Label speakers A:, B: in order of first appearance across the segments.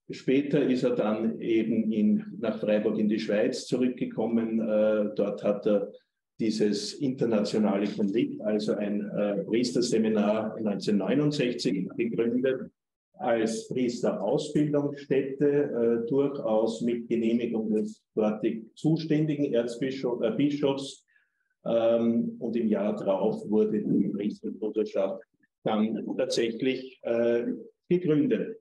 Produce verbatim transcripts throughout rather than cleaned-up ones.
A: Später ist er dann eben in, nach Freiburg in die Schweiz zurückgekommen. Äh, dort hat er dieses internationale Konvikt, also ein äh, Priesterseminar neunzehnhundertneunundsechzig gegründet, als Priesterausbildungsstätte, äh, durchaus mit Genehmigung des dortig zuständigen Erzbischofs. Äh, Bischofs, ähm, und im Jahr darauf wurde die Priesterbruderschaft dann tatsächlich äh, gegründet.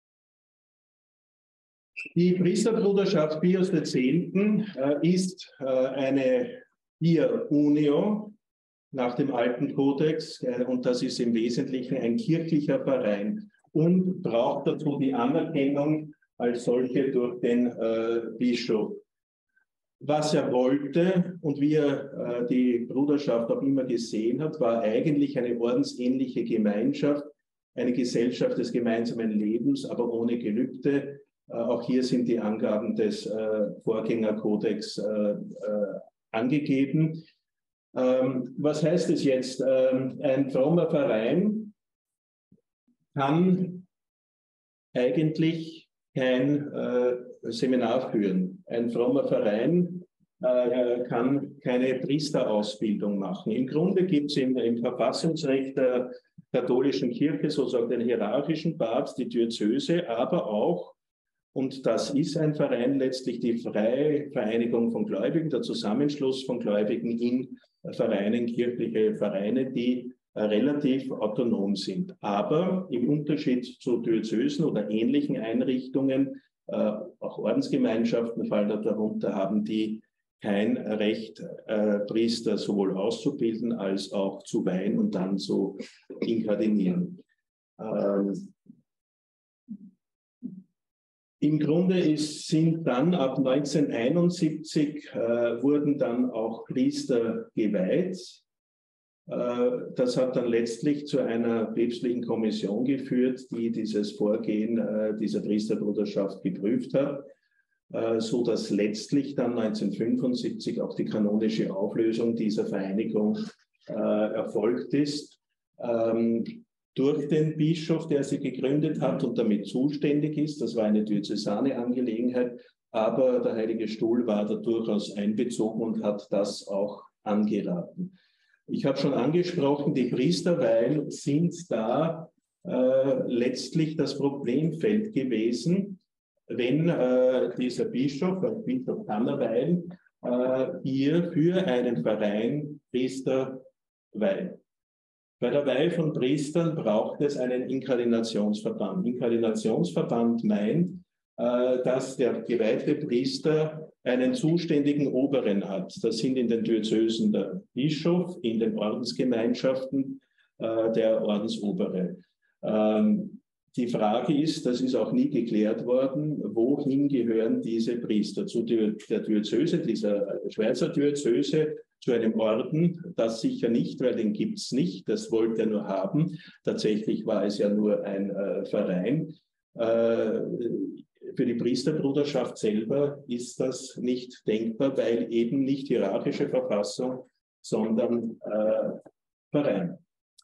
A: Die Priesterbruderschaft Pius X. Äh, ist äh, eine Pia Unio nach dem alten Kodex, äh, und das ist im Wesentlichen ein kirchlicher Verein und braucht dazu die Anerkennung als solche durch den äh, Bischof. Was er wollte und wie er äh, die Bruderschaft auch immer gesehen hat, war eigentlich eine ordensähnliche Gemeinschaft, eine Gesellschaft des gemeinsamen Lebens, aber ohne Gelübde. Äh, auch hier sind die Angaben des äh, Vorgängerkodex äh, äh, angegeben. Ähm, was heißt es jetzt? Ähm, ein frommer Verein kann eigentlich kein äh, Seminar führen. Ein frommer Verein äh, kann keine Priesterausbildung machen. Im Grunde gibt es im, im Verfassungsrecht der katholischen Kirche sozusagen den hierarchischen Papst, die Diözese, aber auch, und das ist ein Verein, letztlich die freie Vereinigung von Gläubigen, der Zusammenschluss von Gläubigen in Vereinen, kirchliche Vereine, die relativ autonom sind. Aber im Unterschied zu Diözesen oder ähnlichen Einrichtungen, äh, auch Ordensgemeinschaften fallen darunter, haben die kein Recht, äh, Priester sowohl auszubilden als auch zu weihen und dann zu inkardinieren. Ähm, Im Grunde ist, sind dann ab neunzehnhunderteinundsiebzig äh, wurden dann auch Priester geweiht. Das hat dann letztlich zu einer päpstlichen Kommission geführt, die dieses Vorgehen äh, dieser Priesterbruderschaft geprüft hat, äh, so dass letztlich dann neunzehnhundertfünfundsiebzig auch die kanonische Auflösung dieser Vereinigung äh, erfolgt ist. Ähm, durch den Bischof, der sie gegründet hat und damit zuständig ist. Das war eine diözesane Angelegenheit, aber der Heilige Stuhl war da durchaus einbezogen und hat das auch angeraten. Ich habe schon angesprochen, die Priesterweihen sind da äh, letztlich das Problemfeld gewesen, wenn äh, dieser Bischof, der Bischof kann er weihen, äh, hier für einen Verein Priester weiht. Bei der Weihe von Priestern braucht es einen Inkardinationsverband. Inkardinationsverband meint, äh, dass der geweihte Priester einen zuständigen Oberen hat. Das sind in den Diözesen der Bischof, in den Ordensgemeinschaften äh, der Ordensobere. Ähm, die Frage ist, das ist auch nie geklärt worden, wohin gehören diese Priester? Zu der Diözese, dieser Schweizer Diözese, zu einem Orden? Das sicher nicht, weil den gibt's nicht. Das wollte er nur haben. Tatsächlich war es ja nur ein äh, Verein. Äh, Für die Priesterbruderschaft selber ist das nicht denkbar, weil eben nicht hierarchische Verfassung, sondern äh, Verein.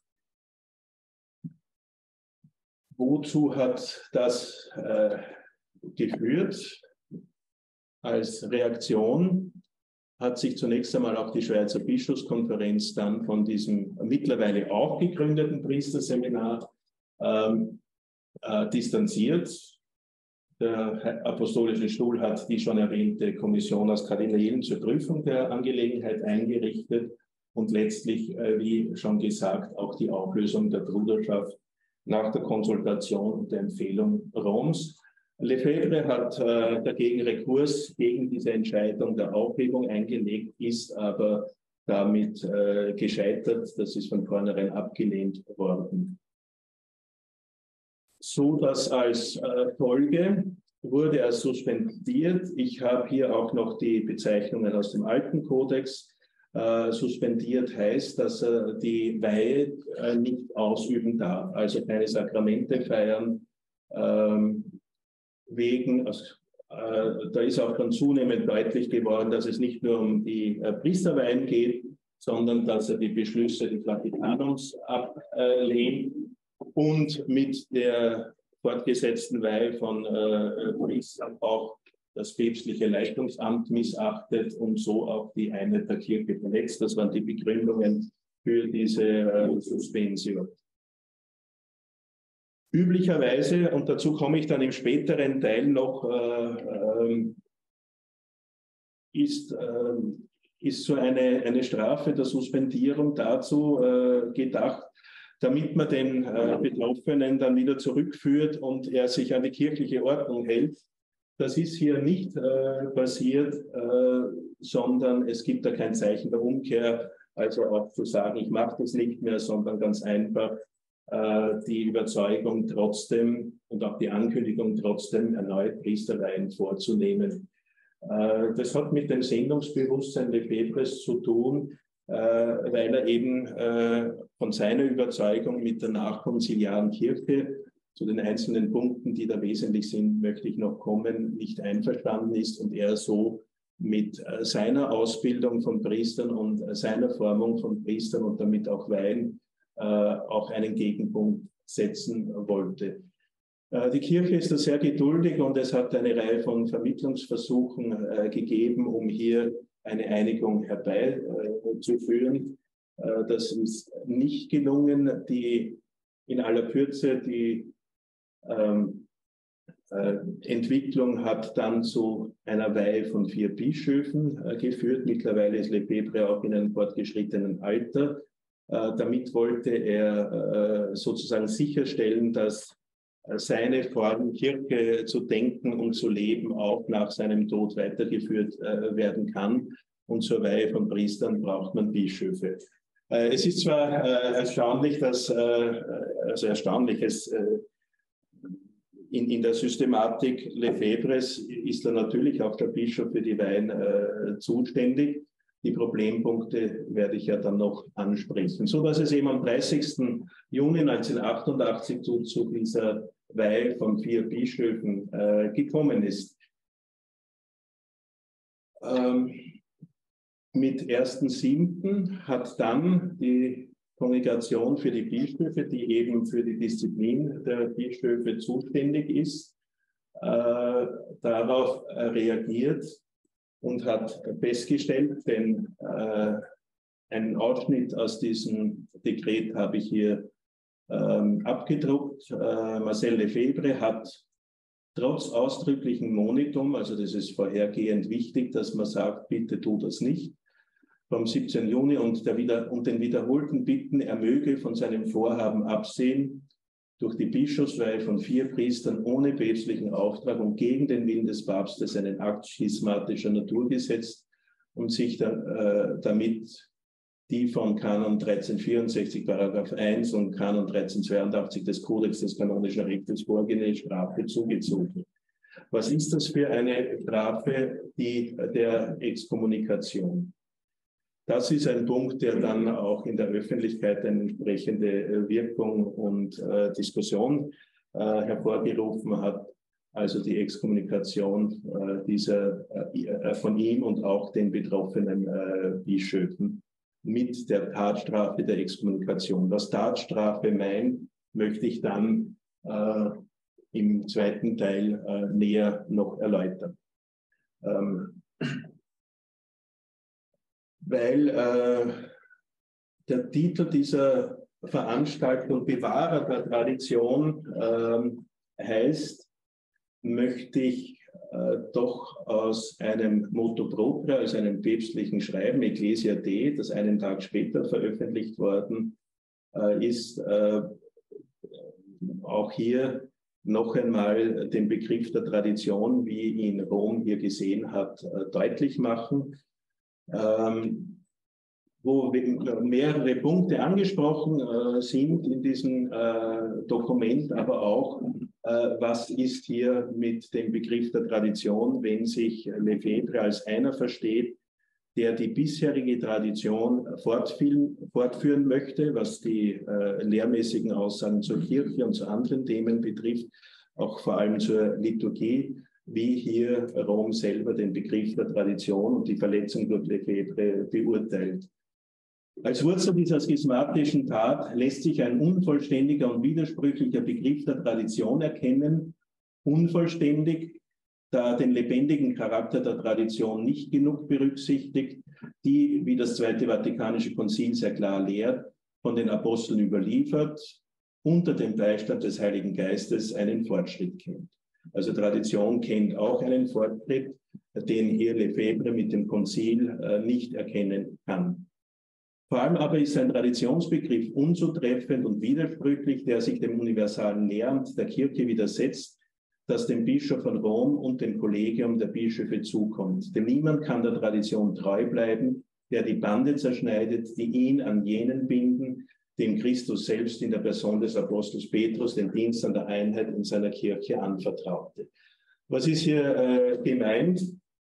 A: Wozu hat das äh, geführt? Als Reaktion hat sich zunächst einmal auch die Schweizer Bischofskonferenz dann von diesem mittlerweile auch gegründeten Priesterseminar ähm, äh, distanziert. Der Apostolische Stuhl hat die schon erwähnte Kommission aus Kardinälen zur Prüfung der Angelegenheit eingerichtet und letztlich, äh, wie schon gesagt, auch die Auflösung der Bruderschaft nach der Konsultation und der Empfehlung Roms. Lefebvre hat äh, dagegen Rekurs gegen diese Entscheidung der Aufhebung eingelegt, ist aber damit äh, gescheitert. Das ist von vornherein abgelehnt worden. So dass als äh, Folge wurde er suspendiert. Ich habe hier auch noch die Bezeichnungen aus dem alten Kodex. Äh, suspendiert heißt, dass er die Weihe äh, nicht ausüben darf, also keine Sakramente feiern. Ähm, wegen, also, äh, da ist auch dann zunehmend deutlich geworden, dass es nicht nur um die äh, Priesterweihen geht, sondern dass er die Beschlüsse des Vatikanums ablehnt und mit der fortgesetzten Weihe von äh, Priestern auch das päpstliche Leitungsamt missachtet und so auch die Einheit der Kirche verletzt. Das waren die Begründungen für diese äh, Suspension. Üblicherweise, und dazu komme ich dann im späteren Teil noch, äh, äh, ist, äh, ist so eine, eine Strafe der Suspendierung dazu äh, gedacht, damit man den äh, Betroffenen dann wieder zurückführt und er sich an die kirchliche Ordnung hält. Das ist hier nicht äh, passiert, äh, sondern es gibt da kein Zeichen der Umkehr, also auch zu sagen, ich mache das nicht mehr, sondern ganz einfach äh, die Überzeugung trotzdem und auch die Ankündigung trotzdem erneut Priesterweihen vorzunehmen. Äh, das hat mit dem Sendungsbewusstsein Lefebvres zu tun, äh, weil er eben äh, von seiner Überzeugung mit der nachkonziliaren Kirche, zu den einzelnen Punkten, die da wesentlich sind, möchte ich noch kommen, nicht einverstanden ist und er so mit äh, seiner Ausbildung von Priestern und äh, seiner Formung von Priestern und damit auch Weihen äh, auch einen Gegenpunkt setzen wollte. Äh, die Kirche ist da sehr geduldig und es hat eine Reihe von Vermittlungsversuchen äh, gegeben, um hier eine Einigung herbeizuführen. Äh, das ist nicht gelungen. Die in aller Kürze die Ähm, äh, Entwicklung hat dann zu einer Weihe von vier Bischöfen äh, geführt. Mittlerweile ist Lefebvre auch in einem fortgeschrittenen Alter. Äh, damit wollte er äh, sozusagen sicherstellen, dass äh, seine Form, Kirche zu denken und zu leben, auch nach seinem Tod weitergeführt äh, werden kann. Und zur Weihe von Priestern braucht man Bischöfe. Äh, es ist zwar äh, erstaunlich, dass, äh, also erstaunlich, es äh, In, in der Systematik Lefebvres ist er natürlich auch der Bischof für die Weihen äh, zuständig. Die Problempunkte werde ich ja dann noch ansprechen. So dass es eben am dreißigsten Juni neunzehnhundertachtundachtzig zu, zu dieser Weihe von vier Bischöfen äh, gekommen ist. Ähm, mit ersten siebten hat dann die Kongregation für die Bischöfe, die eben für die Disziplin der Bischöfe zuständig ist, äh, darauf äh, reagiert und hat festgestellt, denn äh, einen Ausschnitt aus diesem Dekret habe ich hier ähm, abgedruckt. Äh, Marcel Lefebvre hat trotz ausdrücklichem Monitum, also das ist vorhergehend wichtig, dass man sagt, bitte tu das nicht, vom siebzehnten Juni und, der wieder, und den wiederholten Bitten, er möge von seinem Vorhaben absehen, durch die Bischofsweihe von vier Priestern ohne päpstlichen Auftrag und gegen den Willen des Papstes einen Akt schismatischer Natur gesetzt und sich dann, äh, damit die von Kanon dreizehnhundertvierundsechzig Paragraph eins und Kanon dreizehnhundertzweiundachtzig des Kodex des kanonischen Rechtes vorgesehene Strafe zugezogen. Was ist das für eine Strafe, die der Exkommunikation? Das ist ein Punkt, der dann auch in der Öffentlichkeit eine entsprechende Wirkung und äh, Diskussion äh, hervorgerufen hat. Also die Exkommunikation äh, dieser, äh, von ihm und auch den betroffenen äh, Bischöfen mit der Tatstrafe der Exkommunikation. Was Tatstrafe meint, möchte ich dann äh, im zweiten Teil äh, näher noch erläutern. Ähm, weil äh, der Titel dieser Veranstaltung Bewahrer der Tradition äh, heißt, möchte ich äh, doch aus einem Motu Proprio, also einem päpstlichen Schreiben, Ecclesia Dei, das einen Tag später veröffentlicht worden äh, ist, äh, auch hier noch einmal den Begriff der Tradition, wie ihn Rom hier gesehen hat, äh, deutlich machen. Ähm, wo mehrere Punkte angesprochen äh, sind in diesem äh, Dokument, aber auch, äh, was ist hier mit dem Begriff der Tradition, wenn sich Lefebvre als einer versteht, der die bisherige Tradition fortführen möchte, was die äh, lehrmäßigen Aussagen zur Kirche und zu anderen Themen betrifft, auch vor allem zur Liturgie, wie hier Rom selber den Begriff der Tradition und die Verletzung durch Lefebvre beurteilt. Als Wurzel dieser schismatischen Tat lässt sich ein unvollständiger und widersprüchlicher Begriff der Tradition erkennen. Unvollständig, da den lebendigen Charakter der Tradition nicht genug berücksichtigt, die, wie das Zweite Vatikanische Konzil sehr klar lehrt, von den Aposteln überliefert, unter dem Beistand des Heiligen Geistes einen Fortschritt kennt. Also Tradition kennt auch einen Fortschritt, den hier Lefebvre mit dem Konzil äh, nicht erkennen kann. Vor allem aber ist ein Traditionsbegriff unzutreffend und widersprüchlich, der sich dem universalen Lehramt der Kirche widersetzt, das dem Bischof von Rom und dem Kollegium der Bischöfe zukommt. Denn niemand kann der Tradition treu bleiben, der die Bande zerschneidet, die ihn an jenen binden, dem Christus selbst in der Person des Apostels Petrus den Dienst an der Einheit in seiner Kirche anvertraute. Was ist hier äh, gemeint?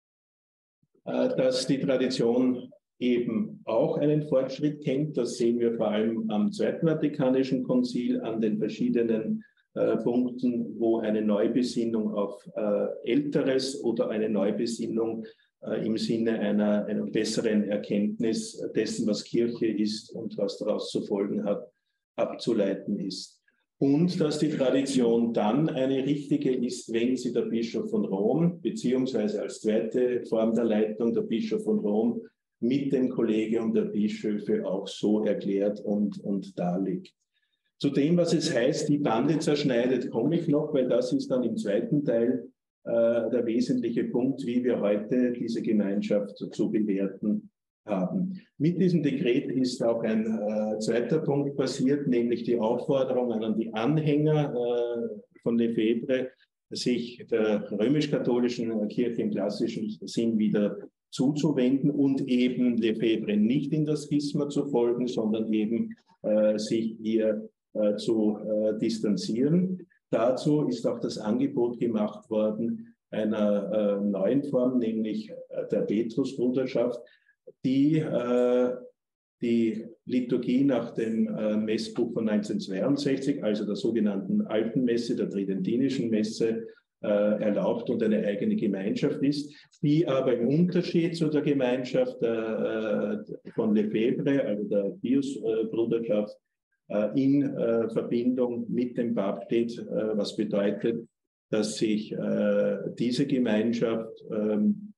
A: Äh, dass die Tradition eben auch einen Fortschritt kennt. Das sehen wir vor allem am Zweiten Vatikanischen Konzil, an den verschiedenen äh, Punkten, wo eine Neubesinnung auf äh, Älteres oder eine Neubesinnung äh, im Sinne einer, einer besseren Erkenntnis dessen, was Kirche ist und was daraus zu folgen hat, abzuleiten ist. Und dass die Tradition dann eine richtige ist, wenn sie der Bischof von Rom, beziehungsweise als zweite Form der Leitung der Bischof von Rom, mit dem Kollegium der Bischöfe auch so erklärt und, und darlegt. Zu dem, was es heißt, die Bande zerschneidet, komme ich noch, weil das ist dann im zweiten Teil äh, der wesentliche Punkt, wie wir heute diese Gemeinschaft zu bewerten haben. Mit diesem Dekret ist auch ein äh, zweiter Punkt passiert, nämlich die Aufforderung an die Anhänger äh, von Lefebvre, sich der römisch-katholischen Kirche im klassischen Sinn wieder zuzuwenden und eben Lefebvre nicht in das Schisma zu folgen, sondern eben äh, sich hier äh, zu äh, distanzieren. Dazu ist auch das Angebot gemacht worden einer äh, neuen Form, nämlich äh, der Petrusbruderschaft, die äh, die Liturgie nach dem äh, Messbuch von neunzehnhundertzweiundsechzig, also der sogenannten Alten Messe, der Tridentinischen Messe, äh, erlaubt und eine eigene Gemeinschaft ist, die aber im Unterschied zu der Gemeinschaft äh, von Lefebvre, also der Pius-Bruderschaft, äh, in äh, Verbindung mit dem Papst steht, äh, was bedeutet, dass sich äh, diese Gemeinschaft äh,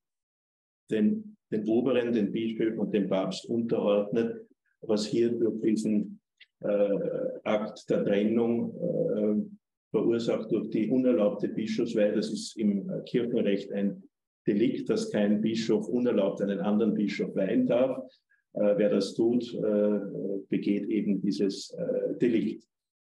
A: den den Oberen, den Bischöfen und dem Papst unterordnet, was hier durch diesen äh, Akt der Trennung äh, verursacht durch die unerlaubte Bischofsweihe. Das ist im Kirchenrecht ein Delikt, dass kein Bischof unerlaubt einen anderen Bischof weihen darf. Äh, wer das tut, äh, begeht eben dieses äh, Delikt.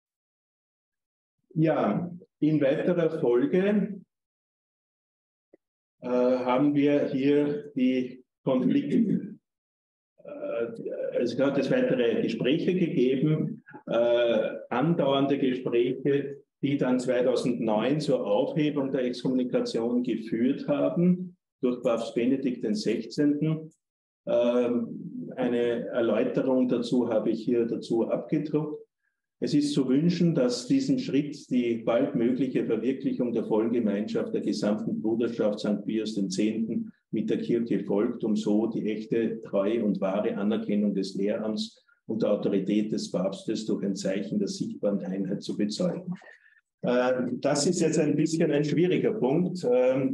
A: Ja, in weiterer Folge äh, haben wir hier die Konflikte. Es hat es weitere Gespräche gegeben, äh, andauernde Gespräche, die dann zweitausendneun zur Aufhebung der Exkommunikation geführt haben durch Papst Benedikt den Sechzehnten. Ähm, eine Erläuterung dazu habe ich hier dazu abgedruckt. Es ist zu wünschen, dass diesen Schritt die bald mögliche Verwirklichung der vollen Gemeinschaft der gesamten Bruderschaft Sankt Pius X. mit der Kirche folgt, um so die echte, treue und wahre Anerkennung des Lehramts und der Autorität des Papstes durch ein Zeichen der sichtbaren Einheit zu bezeugen. Das ist jetzt ein bisschen ein schwieriger Punkt.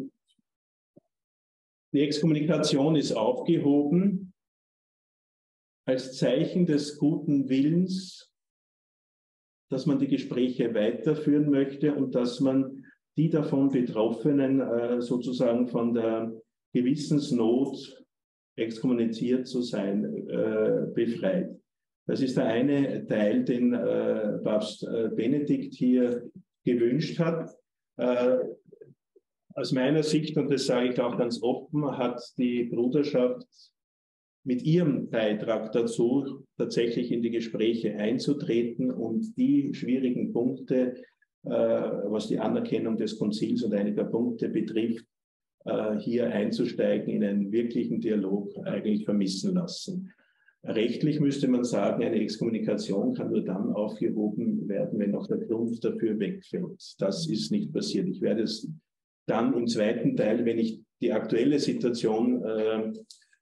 A: Die Exkommunikation ist aufgehoben als Zeichen des guten Willens, dass man die Gespräche weiterführen möchte und dass man die davon Betroffenen sozusagen von der Gewissensnot, exkommuniziert zu sein, äh, befreit. Das ist der eine Teil, den äh, Papst äh, Benedikt hier gewünscht hat. Äh, aus meiner Sicht, und das sage ich auch ganz offen, hat die Bruderschaft mit ihrem Beitrag dazu, tatsächlich in die Gespräche einzutreten und die schwierigen Punkte, äh, was die Anerkennung des Konzils und einiger Punkte betrifft, hier einzusteigen, in einen wirklichen Dialog eigentlich vermissen lassen. Rechtlich müsste man sagen, eine Exkommunikation kann nur dann aufgehoben werden, wenn auch der Grund dafür wegfällt. Das ist nicht passiert. Ich werde es dann im zweiten Teil, wenn ich die aktuelle Situation äh,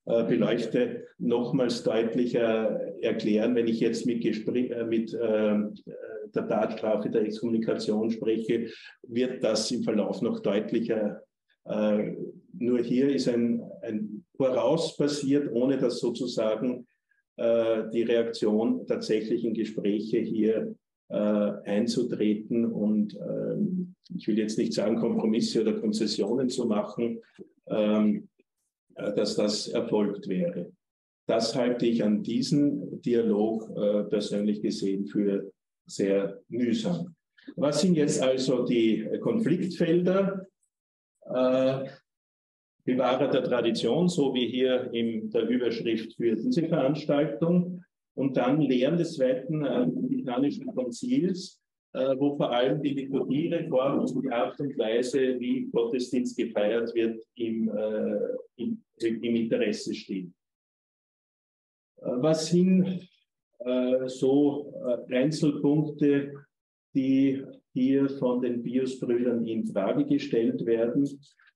A: äh, beleuchte, nochmals deutlicher erklären. Wenn ich jetzt mit, Gespräch, äh, mit äh, der Tatstrafe der Exkommunikation spreche, wird das im Verlauf noch deutlicher. Äh, nur hier ist ein, ein Voraus passiert, ohne dass sozusagen äh, die Reaktion tatsächlich in Gespräche hier äh, einzutreten und äh, ich will jetzt nicht sagen, Kompromisse oder Konzessionen zu machen, ähm, dass das erfolgt wäre. Das halte ich an diesem Dialog äh, persönlich gesehen für sehr mühsam. Was sind jetzt also die Konfliktfelder? Äh, Bewahrer der Tradition, so wie hier in der Überschrift für diese Veranstaltung. Und dann Lehren des Zweiten Vatikanischen Konzils, äh, wo vor allem die Liturgiereform und die Art und Weise, wie Gottesdienst gefeiert wird, im, äh, im, im Interesse steht. Äh, was sind äh, so äh, Einzelpunkte, die hier von den Pius-Brüdern in Frage gestellt werden?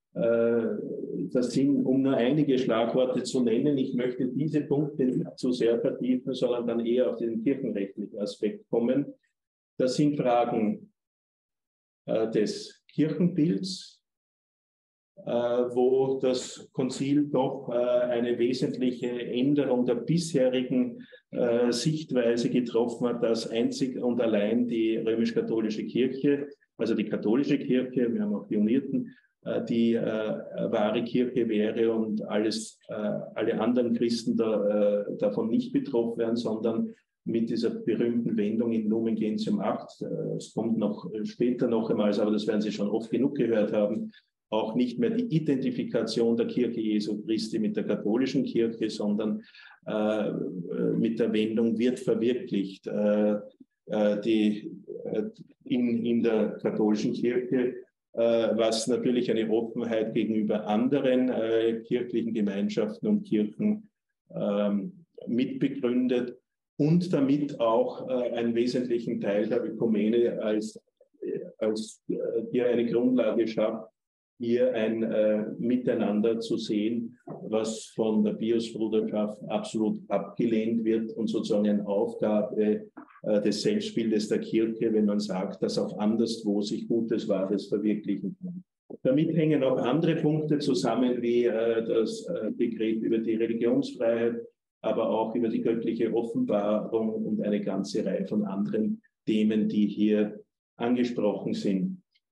A: Das sind, um nur einige Schlagworte zu nennen, ich möchte diese Punkte nicht zu sehr vertiefen, sondern dann eher auf den kirchenrechtlichen Aspekt kommen. Das sind Fragen äh, des Kirchenbilds, äh, wo das Konzil doch äh, eine wesentliche Änderung der bisherigen äh, Sichtweise getroffen hat, dass einzig und allein die römisch-katholische Kirche, also die katholische Kirche, wir haben auch die Unierten, die äh, wahre Kirche wäre und alles, äh, alle anderen Christen da, äh, davon nicht betroffen wären, sondern mit dieser berühmten Wendung in Lumen Gentium acht, äh, es kommt noch später noch einmal, aber das werden Sie schon oft genug gehört haben, auch nicht mehr die Identifikation der Kirche Jesu Christi mit der katholischen Kirche, sondern äh, mit der Wendung wird verwirklicht äh, äh, die, äh, in, in der katholischen Kirche, was natürlich eine Offenheit gegenüber anderen äh, kirchlichen Gemeinschaften und Kirchen ähm, mitbegründet und damit auch äh, einen wesentlichen Teil der Ökumene als, als äh, hier eine Grundlage schafft, hier ein äh, Miteinander zu sehen, was von der Pius-Bruderschaft absolut abgelehnt wird und sozusagen eine Aufgabe äh, des Selbstbildes der Kirche, wenn man sagt, dass auch anderswo sich Gutes, Wahres verwirklichen kann. Damit hängen auch andere Punkte zusammen, wie äh, das äh, Dekret über die Religionsfreiheit, aber auch über die göttliche Offenbarung und eine ganze Reihe von anderen Themen, die hier angesprochen sind.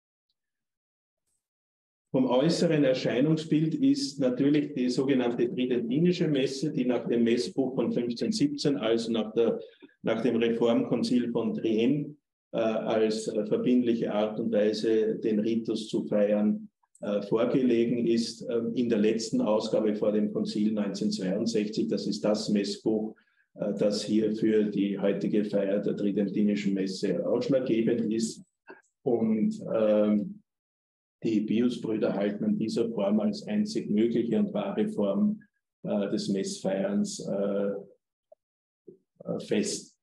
A: Vom äußeren Erscheinungsbild ist natürlich die sogenannte Tridentinische Messe, die nach dem Messbuch von fünfzehnhundertsiebzehn, also nach, der, nach dem Reformkonzil von Trient, äh, als äh, verbindliche Art und Weise den Ritus zu feiern, äh, vorgelegen ist. Äh, in der letzten Ausgabe vor dem Konzil neunzehnhundertzweiundsechzig, das ist das Messbuch, äh, das hier für die heutige Feier der Tridentinischen Messe ausschlaggebend ist. Und ähm, die Pius-Brüder halten an dieser Form als einzig mögliche und wahre Form äh, des Messfeierns äh, äh, fest.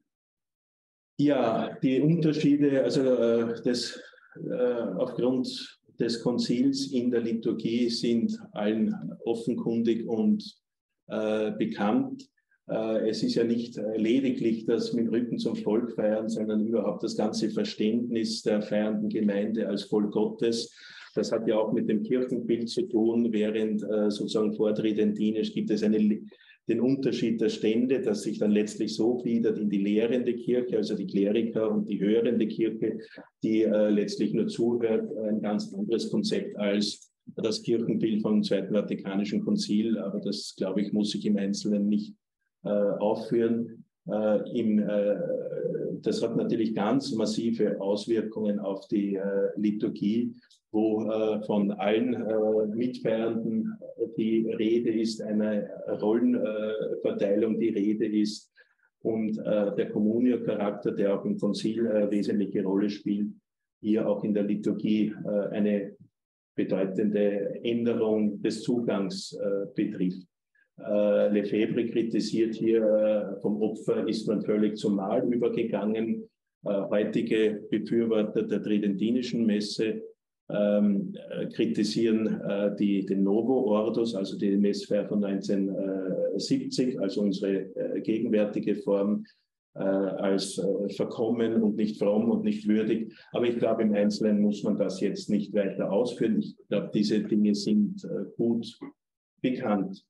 A: Ja, die Unterschiede, also äh, des, äh, aufgrund des Konzils in der Liturgie sind allen offenkundig und äh, bekannt. Äh, es ist ja nicht lediglich das mit Rücken zum Volk feiern, sondern überhaupt das ganze Verständnis der feiernden Gemeinde als Volk Gottes. Das hat ja auch mit dem Kirchenbild zu tun, während äh, sozusagen vor Tridentinisch gibt es eine, den Unterschied der Stände, das sich dann letztlich so gliedert in die lehrende Kirche, also die Kleriker und die hörende Kirche, die äh, letztlich nur zuhört, ein ganz anderes Konzept als das Kirchenbild vom Zweiten Vatikanischen Konzil. Aber das, glaube ich, muss ich im Einzelnen nicht äh, aufführen. Äh, im, äh, das hat natürlich ganz massive Auswirkungen auf die äh, Liturgie, wo äh, von allen äh, Mitfeiernden die Rede ist, eine Rollenverteilung äh, die Rede ist und äh, der Communio-Charakter, der auch im Konzil äh, wesentliche Rolle spielt, hier auch in der Liturgie äh, eine bedeutende Änderung des Zugangs äh, betrifft. Äh, Lefebvre kritisiert hier, äh, vom Opfer ist man völlig zum Mahl übergegangen. Äh, heutige Befürworter der Tridentinischen Messe ähm, kritisieren äh, die, den Novo Ordus, also die Messfeier von neunzehnsiebzig, also unsere äh, gegenwärtige Form, äh, als äh, verkommen und nicht fromm und nicht würdig. Aber ich glaube, im Einzelnen muss man das jetzt nicht weiter ausführen. Ich glaube, diese Dinge sind äh, gut bekannt.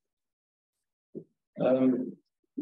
A: Ähm,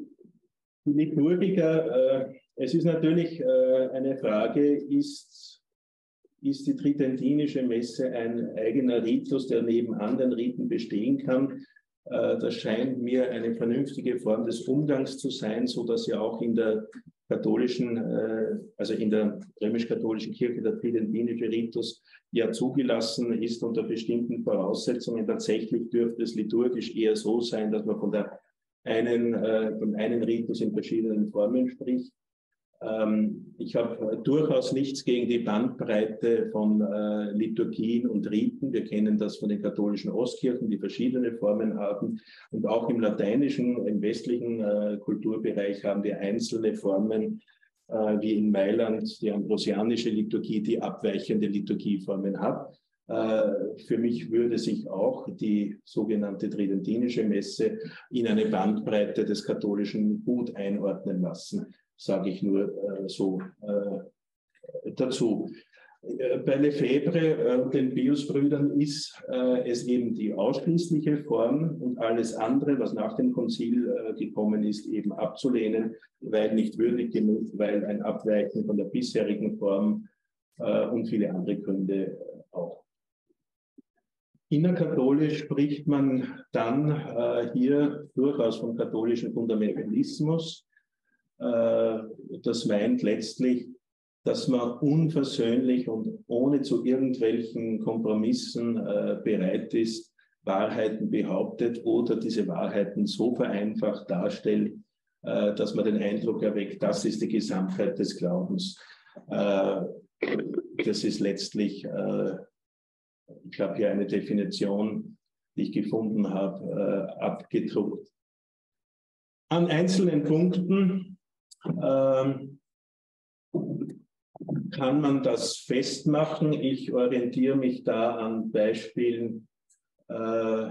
A: Liturgiker, äh, es ist natürlich äh, eine Frage, ist, ist die tridentinische Messe ein eigener Ritus, der neben anderen Riten bestehen kann? Äh, das scheint mir eine vernünftige Form des Umgangs zu sein, so dass ja auch in der katholischen, äh, also in der römisch-katholischen Kirche der tridentinische Ritus ja zugelassen ist unter bestimmten Voraussetzungen. Tatsächlich dürfte es liturgisch eher so sein, dass man von der einen, äh, von einem Ritus in verschiedenen Formen spricht. Ähm, ich habe durchaus nichts gegen die Bandbreite von äh, Liturgien und Riten. Wir kennen das von den katholischen Ostkirchen, die verschiedene Formen haben. Und auch im lateinischen, im westlichen äh, Kulturbereich haben wir einzelne Formen, äh, wie in Mailand die ambrosianische Liturgie, die abweichende Liturgieformen hat. Für mich würde sich auch die sogenannte tridentinische Messe in eine Bandbreite des Katholischen gut einordnen lassen, sage ich nur äh, so äh, dazu. Bei Lefebvre und äh, den Pius-Brüdern ist äh, es eben die ausschließliche Form und alles andere, was nach dem Konzil äh, gekommen ist, eben abzulehnen, weil nicht würdig genug, weil ein Abweichen von der bisherigen Form äh, und viele andere Gründe auch. Innerkatholisch spricht man dann äh, hier durchaus vom katholischen Fundamentalismus. Äh, das meint letztlich, dass man unversöhnlich und ohne zu irgendwelchen Kompromissen äh, bereit ist, Wahrheiten behauptet oder diese Wahrheiten so vereinfacht darstellt, äh, dass man den Eindruck erweckt, das ist die Gesamtheit des Glaubens. Äh, das ist letztlich äh, ich habe hier eine Definition, die ich gefunden habe, äh, abgedruckt. An einzelnen Punkten ähm, kann man das festmachen. Ich orientiere mich da an Beispielen, äh,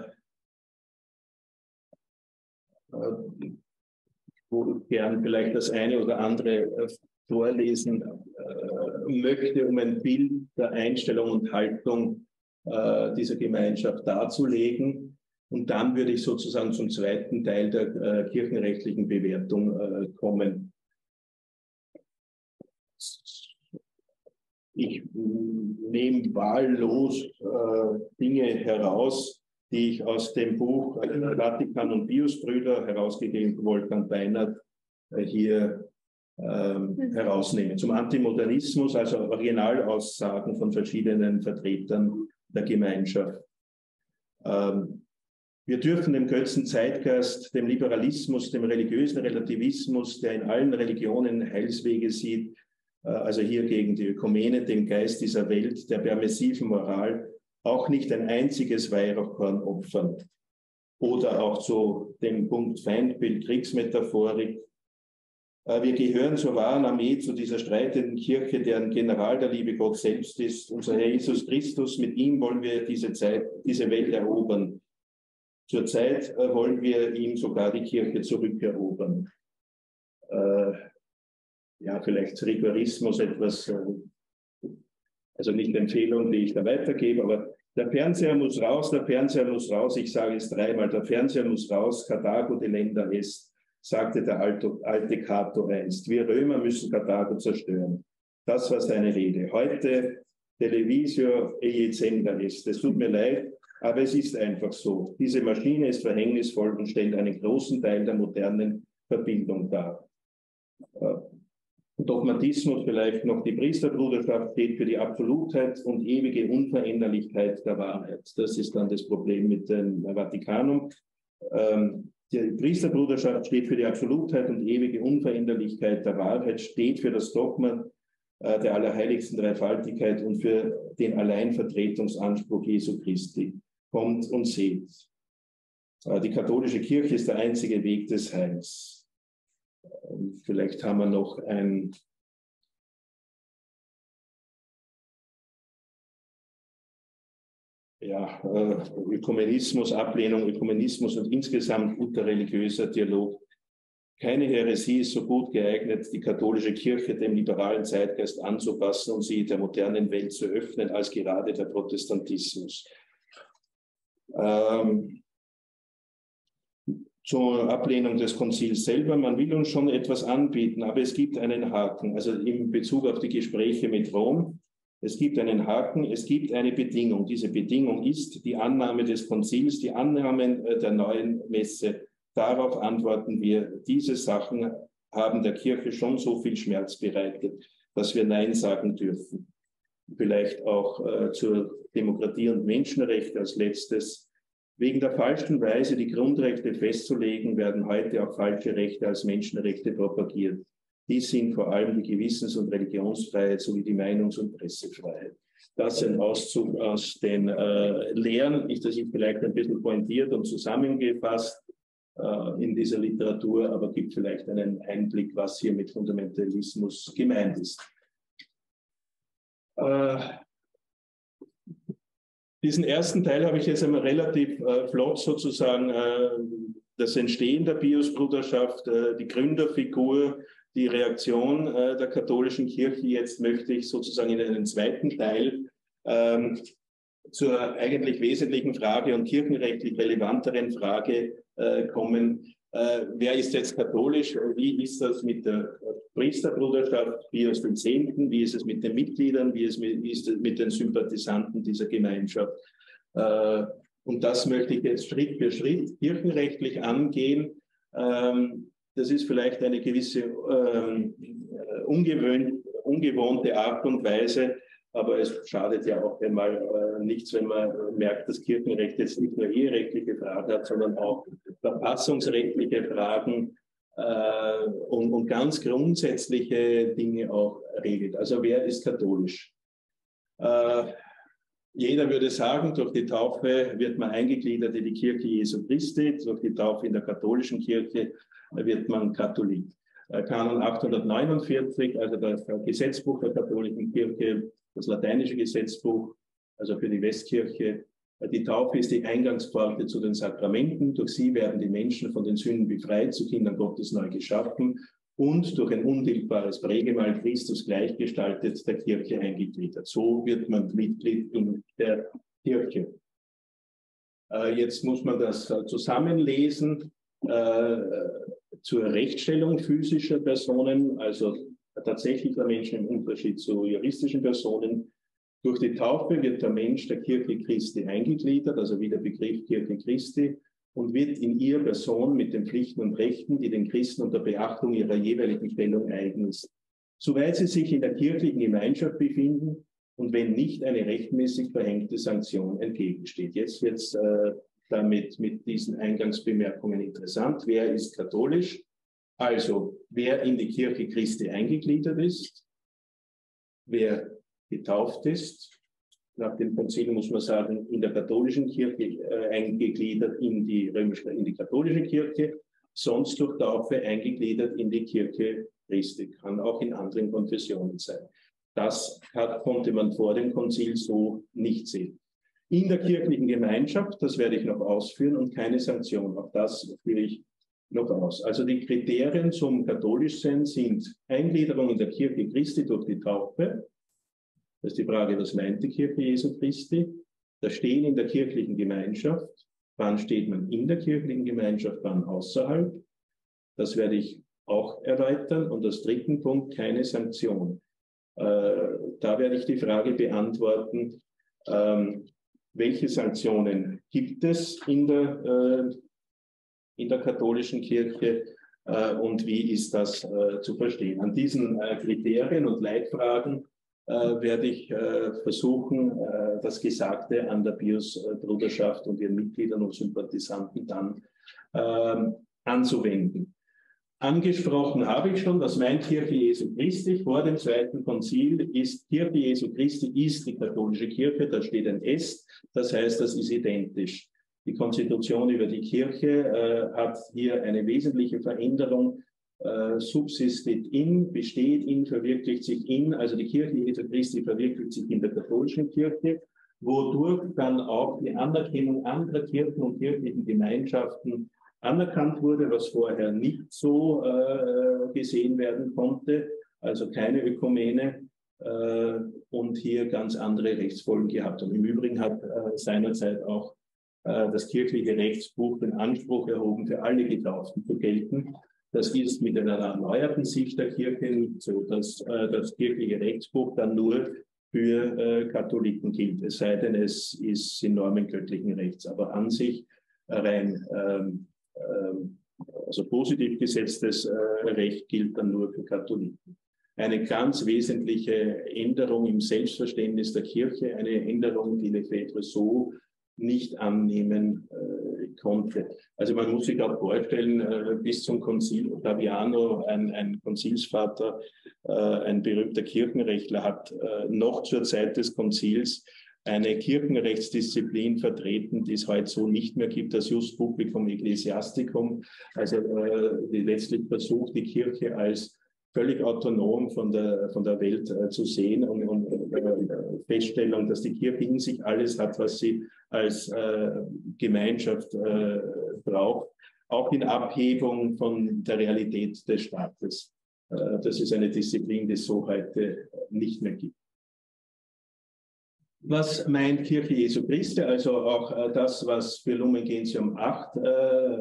A: wo ich gern vielleicht das eine oder andere vorlesen äh, möchte, um ein Bild der Einstellung und Haltung dieser Gemeinschaft darzulegen. Und dann würde ich sozusagen zum zweiten Teil der äh, kirchenrechtlichen Bewertung äh, kommen. Ich nehme wahllos äh, Dinge heraus, die ich aus dem Buch äh, Vatikan und Pius-Brüder, herausgegeben von Wolfgang Beinert, äh, hier ähm, herausnehme. Zum Antimodernismus, also Originalaussagen von verschiedenen Vertretern der Gemeinschaft. Ähm, wir dürfen dem Götzenzeitgeist, dem Liberalismus, dem religiösen Relativismus, der in allen Religionen Heilswege sieht, äh, also hier gegen die Ökumene, dem Geist dieser Welt, der permissiven Moral, auch nicht ein einziges Weihrauchkorn opfern. Oder auch zu dem Punkt Feindbild, Kriegsmetaphorik. Wir gehören zur wahren Armee, zu dieser streitenden Kirche, deren General der liebe Gott selbst ist, unser Herr Jesus Christus. Mit ihm wollen wir diese Zeit, diese Welt erobern. Zurzeit wollen wir ihm sogar die Kirche zurückerobern. Äh, ja, vielleicht Rigorismus etwas, äh, also nicht Empfehlung, die ich da weitergebe, aber der Fernseher muss raus, der Fernseher muss raus. Ich sage es dreimal, der Fernseher muss raus, Karthago delenda est, sagte der alte, alte Cato einst. Wir Römer müssen Karthago zerstören. Das war seine Rede. Heute Televisio eiecenda est. Es tut mir leid, aber es ist einfach so. Diese Maschine ist verhängnisvoll und stellt einen großen Teil der modernen Verbindung dar. Dogmatismus vielleicht noch. Die Priesterbruderschaft steht für die Absolutheit und ewige Unveränderlichkeit der Wahrheit. Das ist dann das Problem mit dem Vatikanum. Ähm, Die Priesterbruderschaft steht für die Absolutheit und ewige Unveränderlichkeit der Wahrheit, steht für das Dogma äh, der allerheiligsten Dreifaltigkeit und für den Alleinvertretungsanspruch Jesu Christi. Kommt und seht. Äh, die katholische Kirche ist der einzige Weg des Heils. Äh, vielleicht haben wir noch ein ja, Ökumenismus, Ablehnung, Ökumenismus und insgesamt guter religiöser Dialog. Keine Häresie ist so gut geeignet, die katholische Kirche dem liberalen Zeitgeist anzupassen und sie der modernen Welt zu öffnen, als gerade der Protestantismus. Ähm, zur Ablehnung des Konzils selber, man will uns schon etwas anbieten, aber es gibt einen Haken, also in Bezug auf die Gespräche mit Rom. Es gibt einen Haken, es gibt eine Bedingung. Diese Bedingung ist die Annahme des Konzils, die Annahme der neuen Messe. Darauf antworten wir, diese Sachen haben der Kirche schon so viel Schmerz bereitet, dass wir Nein sagen dürfen. Vielleicht auch äh, zur Demokratie und Menschenrechte als letztes. Wegen der falschen Weise, die Grundrechte festzulegen, werden heute auch falsche Rechte als Menschenrechte propagiert. Dies sind vor allem die Gewissens- und Religionsfreiheit sowie die Meinungs- und Pressefreiheit. Das ist ein Auszug aus den äh, Lehren, ist das vielleicht ein bisschen pointiert und zusammengefasst äh, in dieser Literatur, aber gibt vielleicht einen Einblick, was hier mit Fundamentalismus gemeint ist. Äh, diesen ersten Teil habe ich jetzt einmal relativ äh, flott sozusagen äh, das Entstehen der Piusbruderschaft, äh, die Gründerfigur, die Reaktion äh, der katholischen Kirche. Jetzt möchte ich sozusagen in einen zweiten Teil ähm, zur eigentlich wesentlichen Frage und kirchenrechtlich relevanteren Frage äh, kommen. Äh, wer ist jetzt katholisch? Wie ist das mit der Priesterbruderschaft Pius des Zehnten? Wie ist es mit den Mitgliedern? Wie ist, wie ist es mit den Sympathisanten dieser Gemeinschaft? Äh, und das möchte ich jetzt Schritt für Schritt kirchenrechtlich angehen. Ähm, Das ist vielleicht eine gewisse ähm, ungewöhnt, ungewohnte Art und Weise, aber es schadet ja auch einmal äh, nichts, wenn man merkt, dass Kirchenrecht jetzt nicht nur eherechtliche Fragen hat, sondern auch verfassungsrechtliche Fragen äh, und, und ganz grundsätzliche Dinge auch regelt. Also wer ist katholisch? Äh, Jeder würde sagen, durch die Taufe wird man eingegliedert in die Kirche Jesu Christi, durch die Taufe in der katholischen Kirche wird man Katholik. Kanon achthundertneunundvierzig, also das Gesetzbuch der katholischen Kirche, das lateinische Gesetzbuch, also für die Westkirche. Die Taufe ist die Eingangspforte zu den Sakramenten. Durch sie werden die Menschen von den Sünden befreit, zu Kindern Gottes neu geschaffen und durch ein untilgbares Prägemal Christus gleichgestaltet der Kirche eingegliedert. So wird man Mitglied in der Kirche. Jetzt muss man das zusammenlesen. Zur Rechtsstellung physischer Personen, also tatsächlicher Menschen im Unterschied zu juristischen Personen. Durch die Taufe wird der Mensch der Kirche Christi eingegliedert, also wie der Begriff Kirche Christi, und wird in ihr Person mit den Pflichten und Rechten, die den Christen unter Beachtung ihrer jeweiligen Stellung eigen ist. Soweit sie sich in der kirchlichen Gemeinschaft befinden und wenn nicht eine rechtmäßig verhängte Sanktion entgegensteht. Jetzt wird es äh, damit mit diesen Eingangsbemerkungen interessant. Wer ist katholisch? Also, wer in die Kirche Christi eingegliedert ist, wer getauft ist, nach dem Konzil muss man sagen, in der katholischen Kirche äh, eingegliedert in die römische, in die katholische Kirche, sonst durch Taufe eingegliedert in die Kirche Christi, kann auch in anderen Konfessionen sein. Das hat, konnte man vor dem Konzil so nicht sehen. In der kirchlichen Gemeinschaft, das werde ich noch ausführen, und keine Sanktion. Auch das führe ich noch aus. Also die Kriterien zum Katholischsein sind Eingliederung in der Kirche Christi durch die Taufe. Das ist die Frage, was meint die Kirche Jesu Christi? Das Stehen in der kirchlichen Gemeinschaft. Wann steht man in der kirchlichen Gemeinschaft, wann außerhalb? Das werde ich auch erweitern. Und als dritten Punkt keine Sanktion. Äh, da werde ich die Frage beantworten, ähm, welche Sanktionen gibt es in der, äh, in der katholischen Kirche äh, und wie ist das äh, zu verstehen? An diesen äh, Kriterien und Leitfragen äh, werde ich äh, versuchen, äh, das Gesagte an der Pius-Bruderschaft und ihren Mitgliedern und Sympathisanten dann äh, anzuwenden. Angesprochen habe ich schon, das meint Kirche Jesu Christi. Vor dem Zweiten Konzil ist Kirche Jesu Christi ist die katholische Kirche, da steht ein S, das heißt, das ist identisch. Die Konstitution über die Kirche äh, hat hier eine wesentliche Veränderung, äh, subsistet in, besteht in, verwirklicht sich in, also die Kirche Jesu Christi verwirklicht sich in der katholischen Kirche wodurch dann auch die Anerkennung anderer Kirchen und kirchlichen Gemeinschaften anerkannt wurde, was vorher nicht so äh, gesehen werden konnte, also keine Ökumene, äh, und hier ganz andere Rechtsfolgen gehabt. Und im Übrigen hat äh, seinerzeit auch äh, das kirchliche Rechtsbuch den Anspruch erhoben, für alle Getauften zu gelten. Das ist mit einer erneuerten Sicht der Kirche nicht so, dass äh, das kirchliche Rechtsbuch dann nur für äh, Katholiken gilt, es sei denn, es ist in Normen göttlichen Rechts. Aber an sich rein ähm, ähm, also positiv gesetztes äh, Recht gilt dann nur für Katholiken. Eine ganz wesentliche Änderung im Selbstverständnis der Kirche, eine Änderung, die Lefebvre so nicht annehmen äh, konnte. Also man muss sich auch vorstellen, äh, bis zum Konzil Ottaviano, ein, ein Konzilsvater, äh, ein berühmter Kirchenrechtler, hat äh, noch zur Zeit des Konzils eine Kirchenrechtsdisziplin vertreten, die es heute so nicht mehr gibt, das Jus Publicum Ecclesiasticum, also äh, die letztlich versucht, die Kirche als völlig autonom von der, von der Welt äh, zu sehen und, und äh, Feststellung, dass die Kirche in sich alles hat, was sie als äh, Gemeinschaft äh, braucht, auch in Abhebung von der Realität des Staates. Äh, das ist eine Disziplin, die es so heute nicht mehr gibt. Was meint Kirche Jesu Christi, also auch äh, das, was für Lumen Gentium acht äh,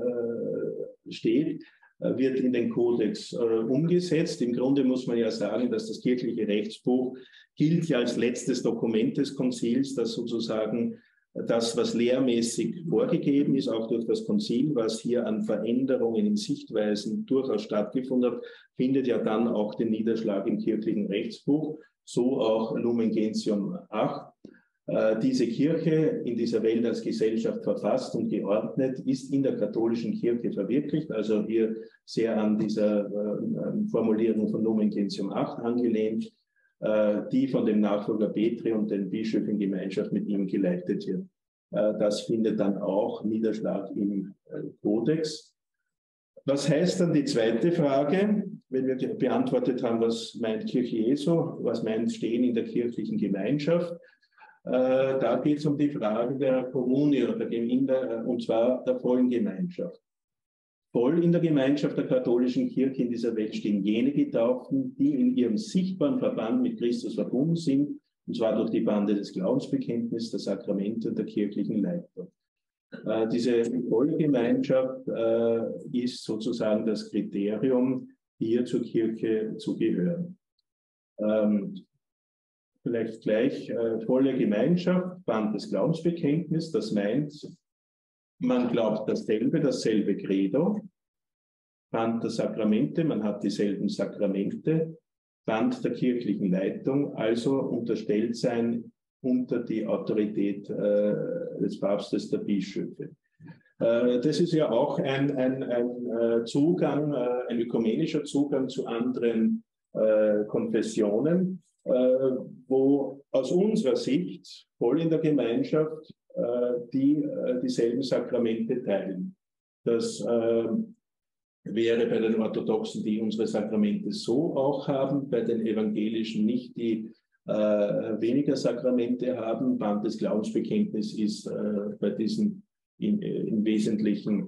A: steht, wird in den Kodex äh, umgesetzt. Im Grunde muss man ja sagen, dass das kirchliche Rechtsbuch gilt ja als letztes Dokument des Konzils, das sozusagen das, was lehrmäßig vorgegeben ist, auch durch das Konzil, was hier an Veränderungen in Sichtweisen durchaus stattgefunden hat, findet ja dann auch den Niederschlag im kirchlichen Rechtsbuch, so auch Lumen Gentium acht. Äh, diese Kirche in dieser Welt als Gesellschaft verfasst und geordnet ist in der katholischen Kirche verwirklicht, also hier sehr an dieser äh, Formulierung von Lumen Gentium acht angelehnt, äh, die von dem Nachfolger Petri und den Bischöfen in Gemeinschaft mit ihm geleitet wird. Äh, das findet dann auch Niederschlag im äh, Kodex. Was heißt dann die zweite Frage, wenn wir beantwortet haben, was meint Kirche Jesu, was meint Stehen in der kirchlichen Gemeinschaft? Äh, da geht es um die Frage der Kommune oder in der, und zwar der vollen Gemeinschaft. Voll in der Gemeinschaft der katholischen Kirche in dieser Welt stehen jene Getauften, die in ihrem sichtbaren Verband mit Christus verbunden sind, und zwar durch die Bande des Glaubensbekenntnisses, der Sakramente und der kirchlichen Leitung. Äh, diese volle Gemeinschaft äh, ist sozusagen das Kriterium, hier zur Kirche zu gehören. Ähm, Vielleicht gleich äh, volle Gemeinschaft, Band des Glaubensbekenntnisses, das meint, man glaubt dasselbe, dasselbe Credo, Band der Sakramente, man hat dieselben Sakramente, Band der kirchlichen Leitung, also unterstellt sein unter die Autorität äh, des Papstes, der Bischöfe. Äh, das ist ja auch ein, ein, ein Zugang, äh, ein ökumenischer Zugang zu anderen äh, Konfessionen, Äh, wo aus unserer Sicht voll in der Gemeinschaft äh, die äh, dieselben Sakramente teilen. Das äh, wäre bei den Orthodoxen, die unsere Sakramente so auch haben, bei den Evangelischen nicht, die äh, weniger Sakramente haben. Band des Glaubensbekenntnisses ist äh, bei diesen in, im Wesentlichen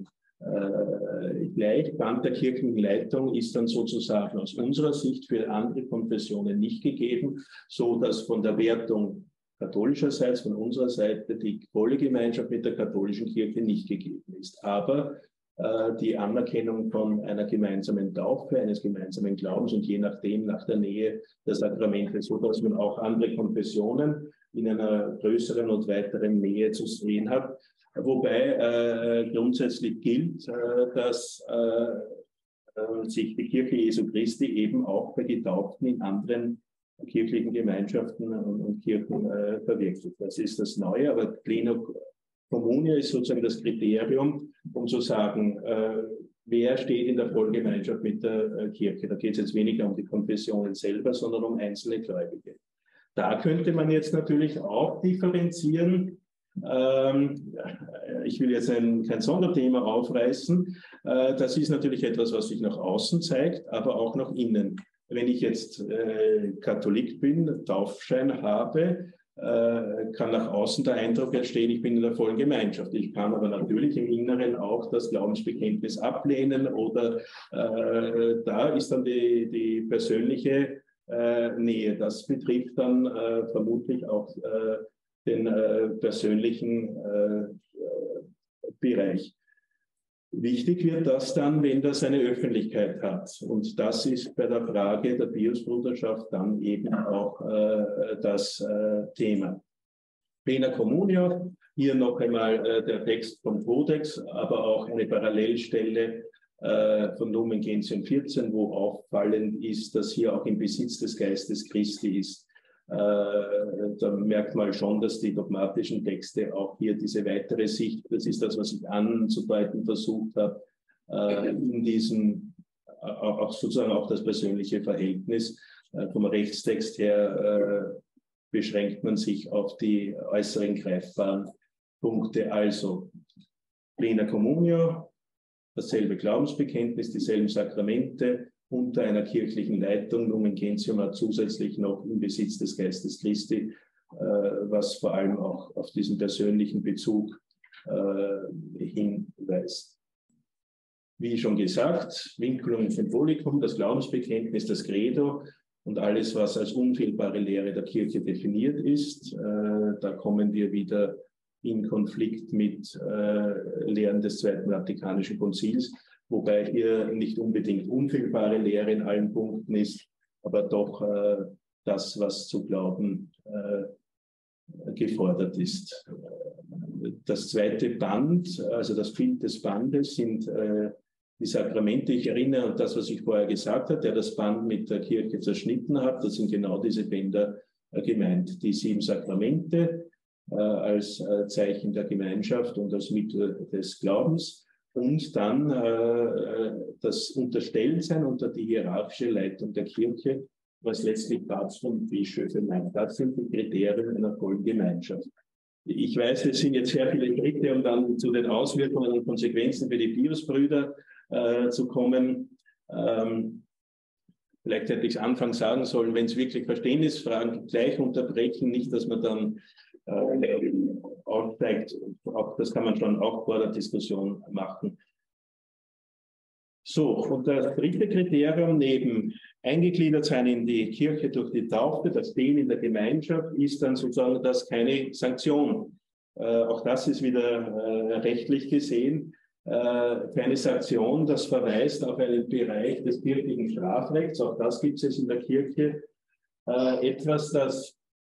A: Äh, gleich. Band der kirchlichen Leitung ist dann sozusagen aus unserer Sicht für andere Konfessionen nicht gegeben, so dass von der Wertung katholischerseits, von unserer Seite, die volle Gemeinschaft mit der katholischen Kirche nicht gegeben ist. Aber äh, die Anerkennung von einer gemeinsamen Taufe, eines gemeinsamen Glaubens und je nachdem nach der Nähe der Sakramente, so dass man auch andere Konfessionen in einer größeren und weiteren Nähe zu sehen hat. Wobei äh, grundsätzlich gilt, äh, dass äh, sich die Kirche Jesu Christi eben auch bei Getauften in anderen kirchlichen Gemeinschaften und, und Kirchen äh, verwirklicht. Das ist das Neue, aber Pleno Communia ist sozusagen das Kriterium, um zu sagen, äh, wer steht in der Vollgemeinschaft mit der äh, Kirche. Da geht es jetzt weniger um die Konfessionen selber, sondern um einzelne Gläubige. Da könnte man jetzt natürlich auch differenzieren. Ähm, ich will jetzt ein, kein Sonderthema aufreißen. Äh, das ist natürlich etwas, was sich nach außen zeigt, aber auch nach innen. Wenn ich jetzt äh, Katholik bin, Taufschein habe, äh, kann nach außen der Eindruck entstehen, ich bin in der vollen Gemeinschaft. Ich kann aber natürlich im Inneren auch das Glaubensbekenntnis ablehnen oder äh, da ist dann die, die persönliche äh, Nähe. Das betrifft dann äh, vermutlich auch äh, den äh, persönlichen äh, Bereich. Wichtig wird das dann, wenn das eine Öffentlichkeit hat. Und das ist bei der Frage der Piusbruderschaft dann eben auch äh, das äh, Thema. Plena Communio, hier noch einmal äh, der Text vom Kodex, aber auch eine Parallelstelle äh, von Lumen Gentium vierzehn, wo auffallend ist, dass hier auch im Besitz des Geistes Christi ist. Äh, da merkt man schon, dass die dogmatischen Texte auch hier diese weitere Sicht, das ist das, was ich anzudeuten versucht habe, äh, in diesem, auch sozusagen auch das persönliche Verhältnis. Äh, vom Rechtstext her äh, beschränkt man sich auf die äußeren greifbaren Punkte. Also Plena Communio, dasselbe Glaubensbekenntnis, dieselben Sakramente, unter einer kirchlichen Leitung. Lumen Gentium hat zusätzlich noch im Besitz des Geistes Christi, äh, was vor allem auch auf diesen persönlichen Bezug äh, hinweist. Wie schon gesagt, Vinculum und Symbolicum, das Glaubensbekenntnis, das Credo und alles, was als unfehlbare Lehre der Kirche definiert ist. Äh, da kommen wir wieder in Konflikt mit äh, Lehren des Zweiten Vatikanischen Konzils, wobei hier nicht unbedingt unfehlbare Lehre in allen Punkten ist, aber doch äh, das, was zu glauben äh, gefordert ist. Das zweite Band, also das Bild des Bandes, sind äh, die Sakramente. Ich erinnere an das, was ich vorher gesagt habe, der das Band mit der Kirche zerschnitten hat. Das sind genau diese Bänder äh, gemeint. Die sieben Sakramente äh, als äh, Zeichen der Gemeinschaft und als Mittel des Glaubens. Und dann äh, das Unterstelltsein unter die hierarchische Leitung der Kirche, was letztlich Papst und Bischöfe meint. Das sind die Kriterien einer vollen Gemeinschaft. Ich weiß, es sind jetzt sehr viele Schritte, um dann zu den Auswirkungen und Konsequenzen für die Piusbrüder äh, zu kommen. Ähm, vielleicht hätte ich es anfangs sagen sollen, wenn es wirklich Verständnisfragen gibt, gleich unterbrechen, nicht, dass man dann äh, aufsteigt. Auch, das kann man schon auch vor der Diskussion machen. So, und das dritte Kriterium neben eingegliedert sein in die Kirche durch die Taufe, das Stehen in der Gemeinschaft, ist dann sozusagen das keine Sanktion. Äh, auch das ist wieder äh, rechtlich gesehen äh, keine Sanktion. Das verweist auf einen Bereich des kirchlichen Strafrechts. Auch das gibt es in der Kirche. Äh, etwas, das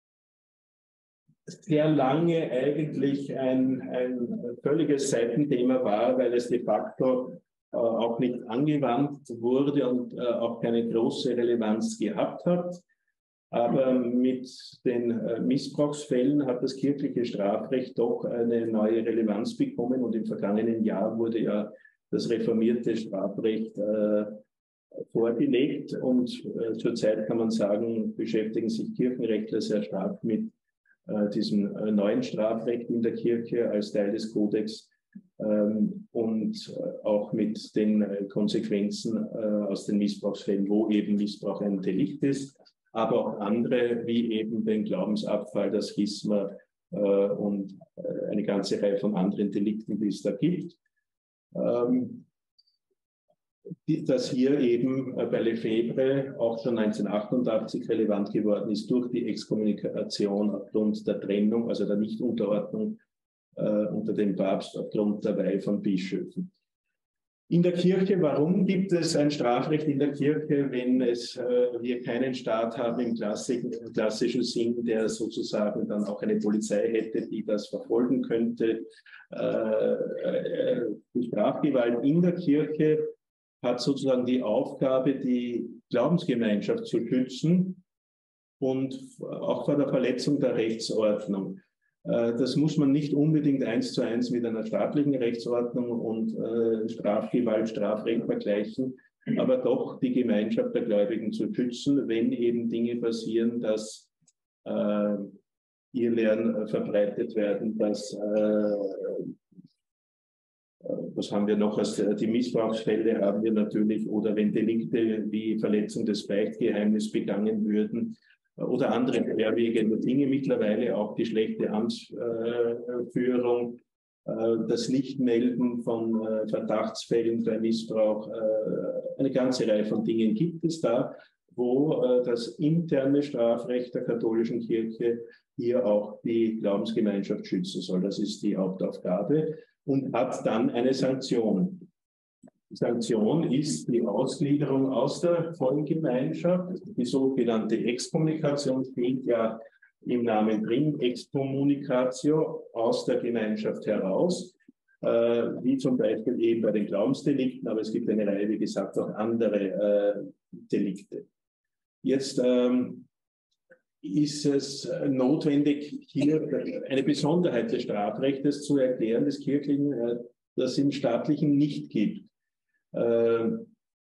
A: sehr lange eigentlich ein, ein völliges Seitenthema war, weil es de facto äh, auch nicht angewandt wurde und äh, auch keine große Relevanz gehabt hat. Aber mit den äh, Missbrauchsfällen hat das kirchliche Strafrecht doch eine neue Relevanz bekommen und im vergangenen Jahr wurde ja das reformierte Strafrecht äh, vorgelegt und äh, zurzeit kann man sagen, beschäftigen sich Kirchenrechtler sehr stark mit äh, diesem äh, neuen Strafrecht in der Kirche als Teil des Kodex ähm, und äh, auch mit den äh, Konsequenzen äh, aus den Missbrauchsfällen, wo eben Missbrauch ein Delikt ist, aber auch andere, wie eben den Glaubensabfall, das Schisma äh, und äh, eine ganze Reihe von anderen Delikten, die es da gibt. Ähm, die, dass hier eben äh, bei Lefebvre auch schon neunzehnhundertachtundachtzig relevant geworden ist durch die Exkommunikation aufgrund der Trennung, also der Nichtunterordnung äh, unter dem Papst aufgrund der Weihe von Bischöfen. In der Kirche, warum gibt es ein Strafrecht in der Kirche, wenn es, äh, wir keinen Staat haben im klassischen, im klassischen Sinn, der sozusagen dann auch eine Polizei hätte, die das verfolgen könnte? Äh, äh, die Strafgewalt in der Kirche hat sozusagen die Aufgabe, die Glaubensgemeinschaft zu schützen und auch vor der Verletzung der Rechtsordnung. Das muss man nicht unbedingt eins zu eins mit einer staatlichen Rechtsordnung und äh, Strafgewalt, Strafrecht vergleichen, aber doch die Gemeinschaft der Gläubigen zu schützen, wenn eben Dinge passieren, dass äh, Irrlehren äh, verbreitet werden, dass, äh, was haben wir noch, also die Missbrauchsfälle haben wir natürlich, oder wenn Delikte wie Verletzung des Beichtgeheimnisses begangen würden, oder andere schwerwiegende Dinge, mittlerweile auch die schlechte Amtsführung, das Nichtmelden von Verdachtsfällen für Missbrauch, eine ganze Reihe von Dingen gibt es da, wo das interne Strafrecht der katholischen Kirche hier auch die Glaubensgemeinschaft schützen soll. Das ist die Hauptaufgabe und hat dann eine Sanktion. Die Sanktion ist die Ausgliederung aus der vollen Gemeinschaft. Die sogenannte Exkommunikation steht ja im Namen drin, Excommunicatio, aus der Gemeinschaft heraus, äh, wie zum Beispiel eben bei den Glaubensdelikten, aber es gibt eine Reihe, wie gesagt, auch andere äh, Delikte. Jetzt ähm, ist es notwendig, hier eine Besonderheit des Strafrechtes zu erklären, des kirchlichen, äh, das es im staatlichen nicht gibt. Äh,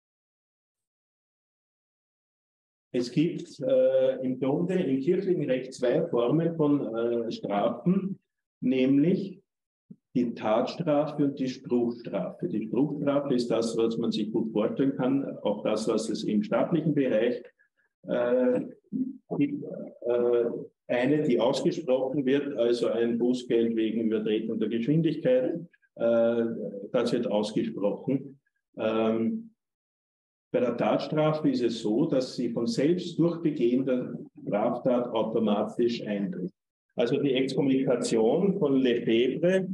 A: Es gibt äh, im Grunde im kirchlichen Recht zwei Formen von äh, Strafen, nämlich die Tatstrafe und die Spruchstrafe. Die Spruchstrafe ist das, was man sich gut vorstellen kann, auch das, was es im staatlichen Bereich äh, gibt. Äh, eine, die ausgesprochen wird, also ein Bußgeld wegen Übertretung der Geschwindigkeit, äh, das wird ausgesprochen. Ähm, Bei der Tatstrafe ist es so, dass sie von selbst durch Begehen der Straftat automatisch eintritt. Also die Exkommunikation von Lefebvre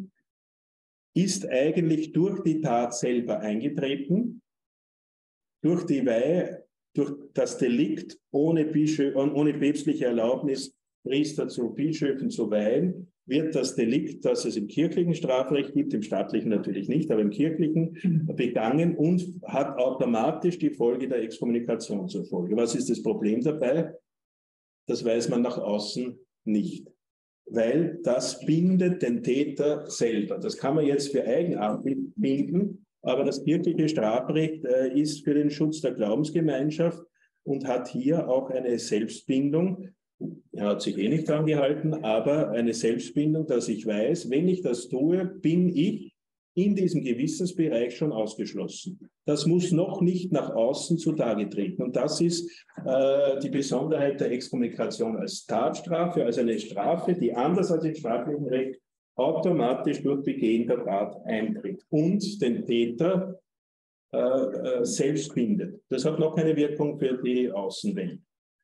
A: ist eigentlich durch die Tat selber eingetreten, durch die Weihe, durch das Delikt ohne, Bischö ohne päpstliche Erlaubnis Priester zu Bischöfen zu weihen, wird das Delikt, das es im kirchlichen Strafrecht gibt, im staatlichen natürlich nicht, aber im kirchlichen, begangen und hat automatisch die Folge der Exkommunikation zur Folge. Was ist das Problem dabei? Das weiß man nach außen nicht, weil das bindet den Täter selber. Das kann man jetzt für Eigenartig binden, aber das kirchliche Strafrecht äh, ist für den Schutz der Glaubensgemeinschaft und hat hier auch eine Selbstbindung. Er hat sich eh nicht dran gehalten, aber eine Selbstbindung, dass ich weiß, wenn ich das tue, bin ich in diesem Gewissensbereich schon ausgeschlossen. Das muss noch nicht nach außen zutage treten. Und das ist äh, die Besonderheit der Exkommunikation als Tatstrafe, also eine Strafe, die anders als im straflichen Recht automatisch durch Begehen der Tat eintritt und den Täter äh, äh, selbst bindet. Das hat noch keine Wirkung für die Außenwelt.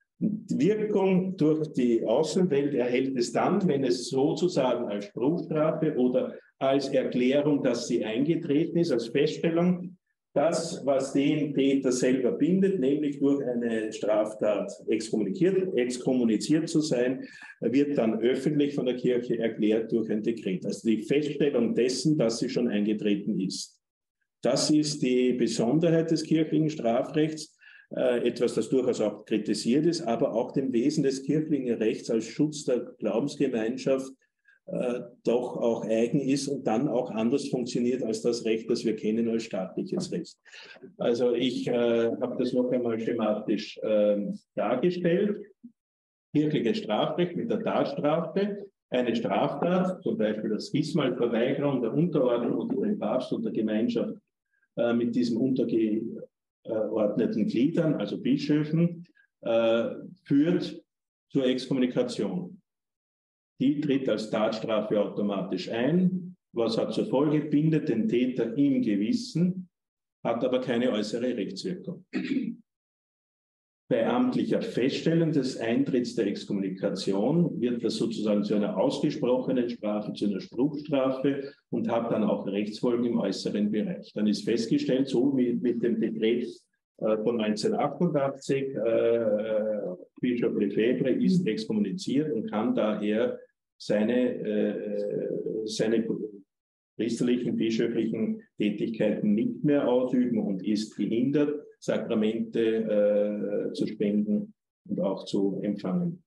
A: Die Wirkung durch die Außenwelt erhält es dann, wenn es sozusagen als Spruchstrafe oder als Erklärung, dass sie eingetreten ist, als Feststellung, das, was den Täter selber bindet, nämlich durch eine Straftat exkommuniziert, exkommuniziert zu sein, wird dann öffentlich von der Kirche erklärt durch ein Dekret. Also die Feststellung dessen, dass sie schon eingetreten ist. Das ist die Besonderheit des kirchlichen Strafrechts. Äh, etwas, das durchaus auch kritisiert ist, aber auch dem Wesen des kirchlichen Rechts als Schutz der Glaubensgemeinschaft äh, doch auch eigen ist und dann auch anders funktioniert als das Recht, das wir kennen als staatliches Recht. Also ich äh, habe das noch einmal schematisch äh, dargestellt. Kirchliches Strafrecht mit der Tatstrafe, eine Straftat, zum Beispiel das Schismalverweigerung der Unterordnung unter dem Papst und der Gemeinschaft äh, mit diesem Unterge ordneten Gliedern, also Bischöfen, äh, führt zur Exkommunikation. Die tritt als Tatstrafe automatisch ein. Was hat zur Folge? Bindet den Täter im Gewissen, hat aber keine äußere Rechtswirkung. Bei amtlicher Feststellung des Eintritts der Exkommunikation wird das sozusagen zu einer ausgesprochenen Strafe, zu einer Spruchstrafe und hat dann auch Rechtsfolgen im äußeren Bereich. Dann ist festgestellt, so wie mit dem Dekret äh, von neunzehnhundertachtundachtzig, äh, Bischof Lefebvre ist exkommuniziert und kann daher seine, äh, seine priesterlichen, bischöflichen Tätigkeiten nicht mehr ausüben und ist gehindert, Sakramente äh, zu spenden und auch zu empfangen.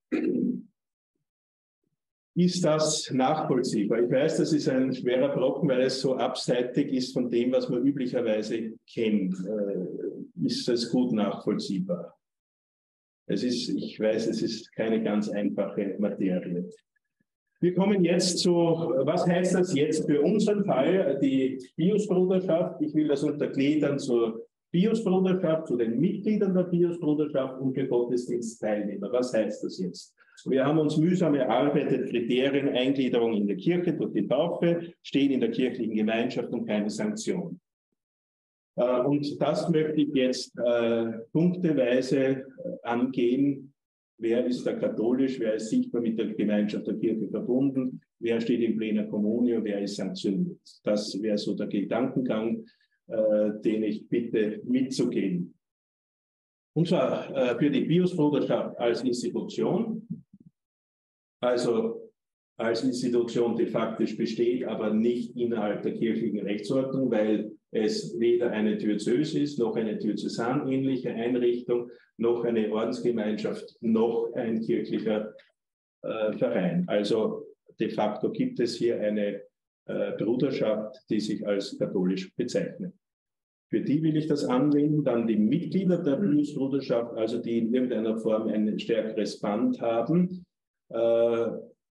A: Ist das nachvollziehbar? Ich weiß, das ist ein schwerer Brocken, weil es so abseitig ist von dem, was man üblicherweise kennt. Äh, ist es gut nachvollziehbar? Es ist, ich weiß, es ist keine ganz einfache Materie. Wir kommen jetzt zu, was heißt das jetzt für unseren Fall, die Piusbruderschaft? Ich will das untergliedern zur Piusbruderschaft, zu den Mitgliedern der Piusbruderschaft und für Gottesdienstteilnehmer. Was heißt das jetzt? Wir haben uns mühsam erarbeitet, Kriterien, Eingliederung in der Kirche durch die Taufe, stehen in der kirchlichen Gemeinschaft und keine Sanktion. Äh, und das möchte ich jetzt äh, punkteweise äh, angehen. Wer ist da katholisch, wer ist sichtbar mit der Gemeinschaft der Kirche verbunden, wer steht in plena communio, wer ist sanktioniert. Das wäre so der Gedankengang, äh, den ich bitte mitzugeben. Und zwar äh, für die Piusbruderschaft als Institution, also als Institution, die faktisch besteht, aber nicht innerhalb der kirchlichen Rechtsordnung, weil es weder eine Diözese ist, noch eine diözesanähnliche Einrichtung, noch eine Ordensgemeinschaft, noch ein kirchlicher äh, Verein. Also de facto gibt es hier eine äh, Bruderschaft, die sich als katholisch bezeichnet. Für die will ich das anwenden. Dann die Mitglieder der Piusbruderschaft, also die in irgendeiner Form ein stärkeres Band haben. Äh,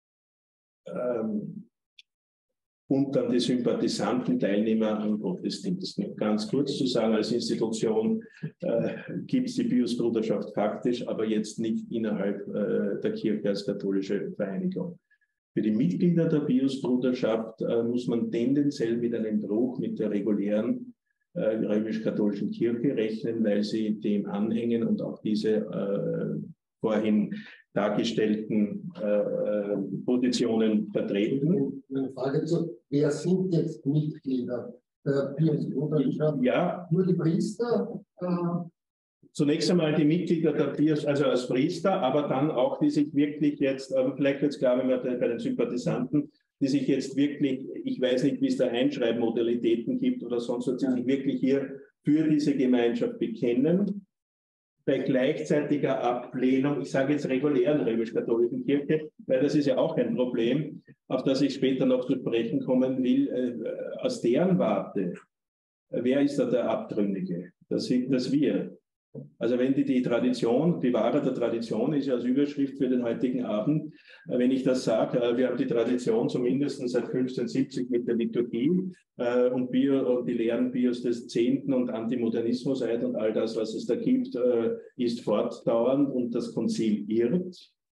A: ähm, und dann die Sympathisanten, Teilnehmer am Gottesdienst. Ganz kurz zu sagen, als Institution äh, gibt es die Piusbruderschaft faktisch, aber jetzt nicht innerhalb äh, der Kirche als katholische Vereinigung. Für die Mitglieder der Piusbruderschaft äh, muss man tendenziell mit einem Bruch mit der regulären äh, römisch-katholischen Kirche rechnen, weil sie dem anhängen und auch diese äh, vorhin dargestellten äh, Positionen vertreten.
B: Eine Frage zu, wer sind jetzt Mitglieder der Piusbruderschaft?
A: Ja.
B: Nur die Priester? Äh,
A: Zunächst einmal die Mitglieder der Pius, also als Priester, aber dann auch, die sich wirklich jetzt, aber vielleicht jetzt klar, wenn wir bei den Sympathisanten, die sich jetzt wirklich, ich weiß nicht, wie es da Einschreibmodalitäten gibt oder sonst, die sich wirklich hier für diese Gemeinschaft bekennen. Bei gleichzeitiger Ablehnung, ich sage jetzt regulären römisch-katholischen Kirche, weil das ist ja auch ein Problem, auf das ich später noch zu sprechen kommen will, äh, aus deren Warte, wer ist da der Abtrünnige? Das sind das wir. Also wenn die, die Tradition, die Wahre der Tradition ist ja als Überschrift für den heutigen Abend, äh, wenn ich das sage, äh, wir haben die Tradition zumindest seit fünfzehnhundertsiebzig mit der Liturgie äh, und, Bio, und die Lehren Pius des Zehnten und Antimodernismus und all das, was es da gibt, äh, ist fortdauernd und das Konzil irrt.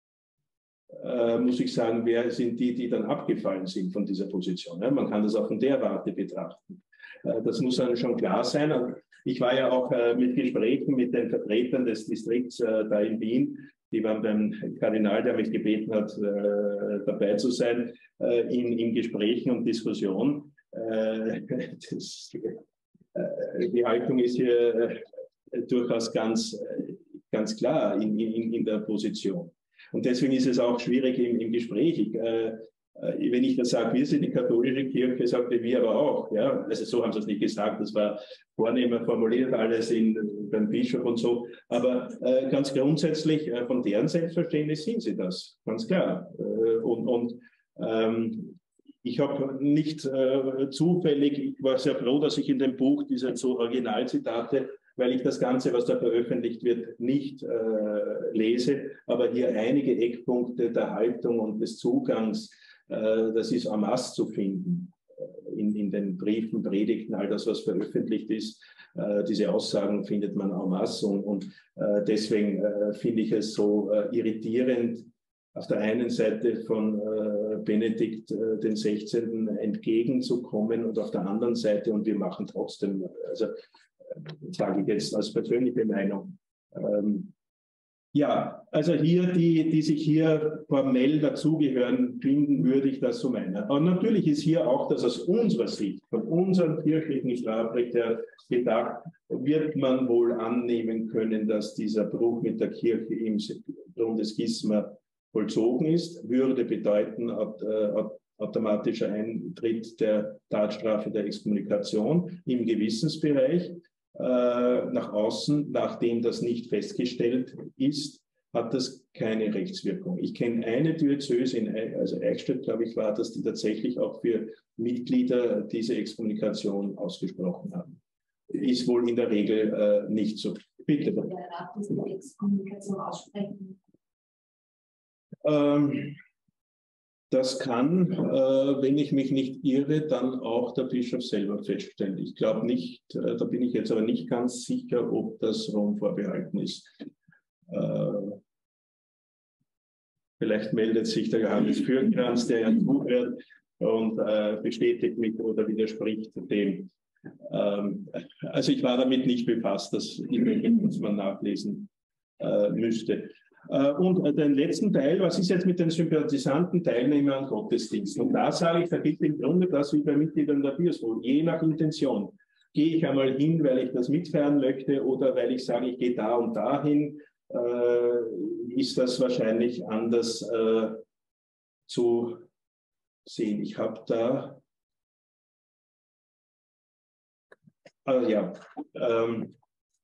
A: Äh, muss ich sagen, wer sind die, die dann abgefallen sind von dieser Position? Ja, man kann das auch von der Warte betrachten. Äh, das muss dann schon klar sein. Ich war ja auch äh, mit Gesprächen mit den Vertretern des Distrikts äh, da in Wien. Die waren beim Kardinal, der mich gebeten hat, äh, dabei zu sein, äh, in, in Gesprächen und Diskussionen. Äh, das, äh, die Haltung ist hier äh, durchaus ganz, äh, ganz klar in, in, in der Position. Und deswegen ist es auch schwierig im, im Gespräch. Ich, äh, wenn ich das sage, wir sind die katholische Kirche, sagte wir aber auch. Ja? Also so haben sie es nicht gesagt, das war vornehmer formuliert, alles in, beim Bischof und so. Aber äh, ganz grundsätzlich, äh, von deren Selbstverständnis sind sie das, ganz klar. Äh, und und ähm, ich habe nicht äh, zufällig, ich war sehr froh, dass ich in dem Buch diese so Originalzitate, weil ich das Ganze, was da veröffentlicht wird, nicht äh, lese, aber hier einige Eckpunkte der Haltung und des Zugangs, äh, das ist en masse zu finden, in, in den Briefen, Predigten, all das, was veröffentlicht ist. Äh, diese Aussagen findet man en masse und, und äh, deswegen äh, finde ich es so äh, irritierend, auf der einen Seite von äh, Benedikt äh, den Sechzehnten entgegenzukommen und auf der anderen Seite, und wir machen trotzdem, also sage ich jetzt als persönliche Meinung. Ähm, ja, also hier, die, die sich hier formell dazugehören, finden, würde ich das so meinen. Aber natürlich ist hier auch das aus unserer Sicht, von unserem kirchlichen Strafrecht her gedacht, wird man wohl annehmen können, dass dieser Bruch mit der Kirche im Grund des Schisma vollzogen ist, würde bedeuten, äh, automatischer Eintritt der Tatstrafe der Exkommunikation im Gewissensbereich. Nach außen, nachdem das nicht festgestellt ist, hat das keine Rechtswirkung. Ich kenne eine Diözese, in, also Eichstätt, glaube ich, war das, die tatsächlich auch für Mitglieder diese Exkommunikation ausgesprochen haben. Ist wohl in der Regel äh, nicht so. Bitte. Wer darf diese Exkommunikation aussprechen? Ähm, Das kann, äh, wenn ich mich nicht irre, dann auch der Bischof selber feststellen. Ich glaube nicht, äh, da bin ich jetzt aber nicht ganz sicher, ob das Rom vorbehalten ist. Äh, vielleicht meldet sich der Johannes Fürkranz, der ja zuhört und äh, bestätigt mich oder widerspricht dem. Ähm, also ich war damit nicht befasst, das muss man nachlesen äh, müsste. Und den letzten Teil, was ist jetzt mit den sympathisanten Teilnehmern an Gottesdiensten? Und da sage ich, da gilt im Grunde das wie bei Mitgliedern der Biosphäre, je nach Intention. Gehe ich einmal hin, weil ich das mitfeiern möchte oder weil ich sage, ich gehe da und dahin, äh, ist das wahrscheinlich anders äh, zu sehen. Ich habe da, äh, ja, ähm,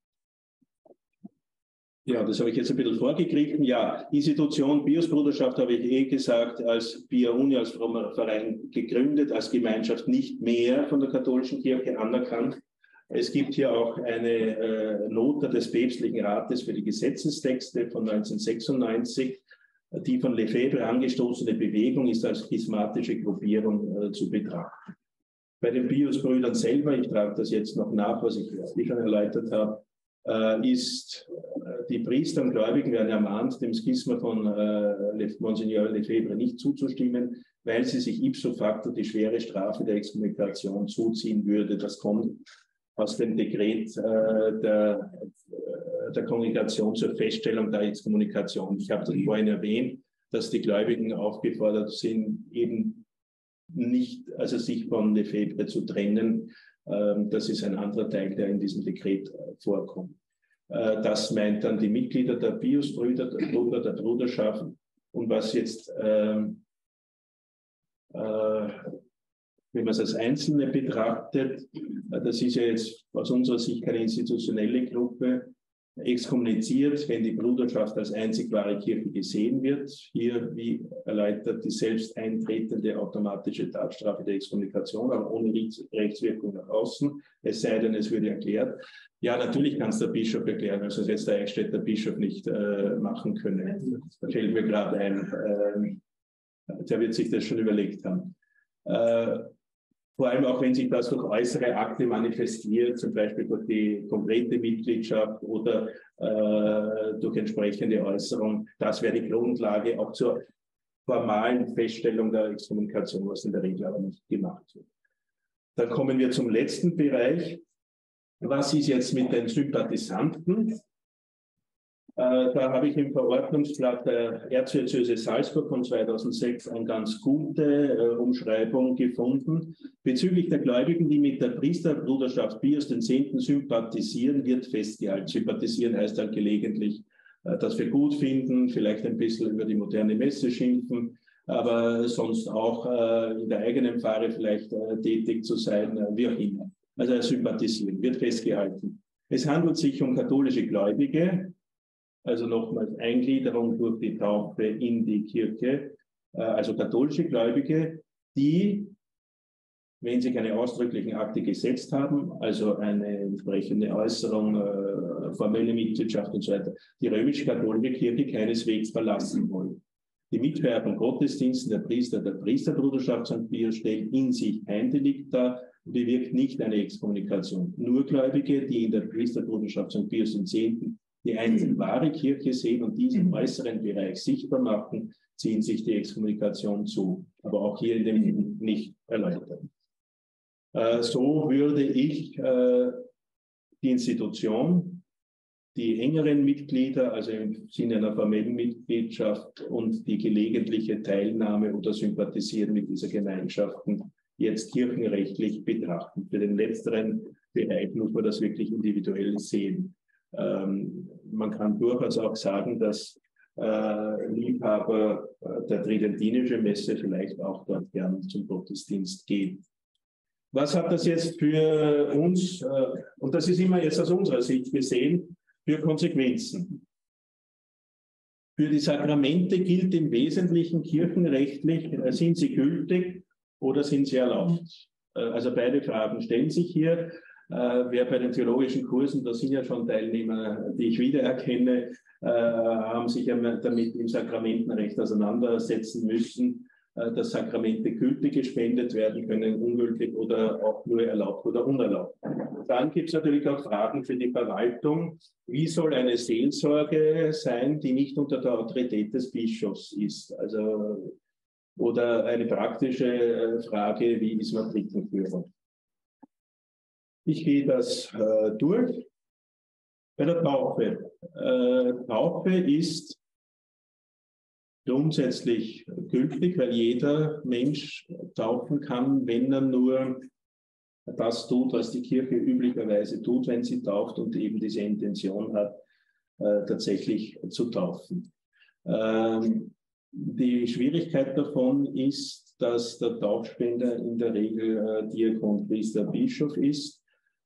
A: Ja, das habe ich jetzt ein bisschen vorgegriffen. Ja, Institution Biosbruderschaft habe ich eh gesagt, als Bia Uni, als frommer Verein gegründet, als Gemeinschaft nicht mehr von der katholischen Kirche anerkannt. Es gibt hier auch eine äh, Nota des Päpstlichen Rates für die Gesetzestexte von neunzehnhundertsechsundneunzig. Die von Lefebvre angestoßene Bewegung ist als schismatische Gruppierung äh, zu betrachten. Bei den Pius-Brüdern selber, ich trage das jetzt noch nach, was ich schon erläutert habe, äh, ist, äh, die Priester und Gläubigen werden ermahnt, dem Schisma von äh, Monsignor Lefebvre nicht zuzustimmen, weil sie sich ipso facto die schwere Strafe der Exkommunikation zuziehen würde. Das kommt aus dem Dekret äh, der, äh, der Kongregation zur Feststellung der Exkommunikation. Ich habe das vorhin erwähnt, dass die Gläubigen aufgefordert sind, eben nicht, also sich von Lefebvre zu trennen. Ähm, das ist ein anderer Teil, der in diesem Dekret äh, vorkommt. Äh, das meint dann die Mitglieder der Pius-Brüder, der Bruder der Bruderschaft. Und was jetzt, ähm, äh, wenn man es als Einzelne betrachtet, äh, das ist ja jetzt aus unserer Sicht keine institutionelle Gruppe, exkommuniziert, wenn die Bruderschaft als einzig wahre Kirche gesehen wird. Hier, wie erläutert, die selbst eintretende automatische Tatstrafe der Exkommunikation, aber ohne Rechtswirkung nach außen, es sei denn, es würde erklärt. Ja, natürlich kann es der Bischof erklären, also das jetzt der Eichstätter Bischof nicht äh, machen können. Da fällt mir gerade ein, äh, der wird sich das schon überlegt haben. Äh, Vor allem auch, wenn sich das durch äußere Akte manifestiert, zum Beispiel durch die konkrete Mitgliedschaft oder äh, durch entsprechende Äußerung. Das wäre die Grundlage auch zur formalen Feststellung der Exkommunikation, was in der Regel aber nicht gemacht wird. Dann kommen wir zum letzten Bereich. Was ist jetzt mit den Sympathisanten? Äh, da habe ich im Verordnungsblatt der Erzdiözese Salzburg von zweitausendsechs eine ganz gute äh, Umschreibung gefunden. Bezüglich der Gläubigen, die mit der Priesterbruderschaft Pius X. sympathisieren, wird festgehalten. Sympathisieren heißt halt gelegentlich, äh, dass wir gut finden, vielleicht ein bisschen über die moderne Messe schimpfen, aber sonst auch äh, in der eigenen Pfarre vielleicht äh, tätig zu sein, äh, wie auch immer. Also sympathisieren wird festgehalten. Es handelt sich um katholische Gläubige, also nochmals Eingliederung durch die Taufe in die Kirche, also katholische Gläubige, die, wenn sie keine ausdrücklichen Akte gesetzt haben, also eine entsprechende Äußerung, äh, formelle Mitgliedschaft und so weiter, die römisch-katholische Kirche keineswegs verlassen wollen. Die Mitfeier von Gottesdiensten der Priester der Priesterbruderschaft Sankt Pius stellt in sich kein Delikt dar und bewirkt nicht eine Exkommunikation. Nur Gläubige, die in der Priesterbruderschaft Sankt Pius X. die einzig wahre Kirche sehen und diesen äußeren Bereich sichtbar machen, ziehen sich die Exkommunikation zu. Aber auch hier in dem nicht erläutert. Äh, so würde ich äh, die Institution, die engeren Mitglieder, also im Sinne einer formellen Mitgliedschaft und die gelegentliche Teilnahme oder Sympathisieren mit dieser Gemeinschaften jetzt kirchenrechtlich betrachten. Für den letzteren Bereich muss man das wirklich individuell sehen. Ähm, man kann durchaus auch sagen, dass äh, Liebhaber äh, der tridentinischen Messe vielleicht auch dort gern zum Gottesdienst gehen. Was hat das jetzt für uns, äh, und das ist immer jetzt aus unserer Sicht gesehen, für Konsequenzen? Für die Sakramente gilt im Wesentlichen kirchenrechtlich, äh, sind sie gültig oder sind sie erlaubt? Äh, also beide Fragen stellen sich hier. Äh, wer bei den theologischen Kursen, da sind ja schon Teilnehmer, die ich wiedererkenne, äh, haben sich ja damit im Sakramentenrecht auseinandersetzen müssen. äh, dass Sakramente gültig gespendet werden können, ungültig oder auch nur erlaubt oder unerlaubt. Dann gibt es natürlich auch Fragen für die Verwaltung. Wie soll eine Seelsorge sein, die nicht unter der Autorität des Bischofs ist? Also, oder eine praktische Frage, wie ist Matrikenführung? Ich gehe das äh, durch. Bei der Taufe. Äh, Taufe ist grundsätzlich gültig, weil jeder Mensch taufen kann, wenn er nur das tut, was die Kirche üblicherweise tut, wenn sie tauft und eben diese Intention hat, äh, tatsächlich zu taufen. Ähm, die Schwierigkeit davon ist, dass der Taufspender in der Regel äh, Diakon, Priester, Bischof ist.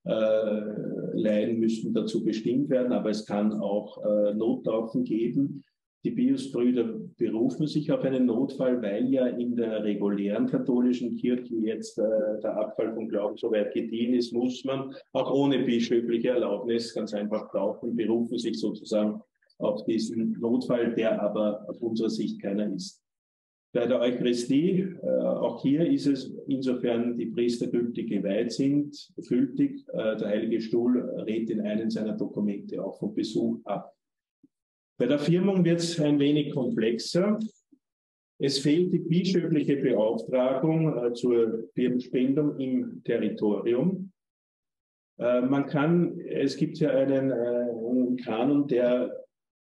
A: Äh, Laien müssten dazu bestimmt werden, aber es kann auch äh, Nottaufen geben. Die Piusbrüder berufen sich auf einen Notfall, weil ja in der regulären katholischen Kirche jetzt äh, der Abfall vom Glauben so weit gediehen ist, muss man auch ohne bischöfliche Erlaubnis ganz einfach taufen, berufen sich sozusagen auf diesen Notfall, der aber aus unserer Sicht keiner ist. Bei der Eucharistie, äh, auch hier ist es, insofern die Priester gültig geweiht sind, gültig. Äh, der Heilige Stuhl rät in einem seiner Dokumente auch vom Besuch ab. Bei der Firmung wird es ein wenig komplexer. Es fehlt die bischöfliche Beauftragung äh, zur Firmenspendung im Territorium. Äh, man kann, es gibt ja einen, äh, einen Kanon, der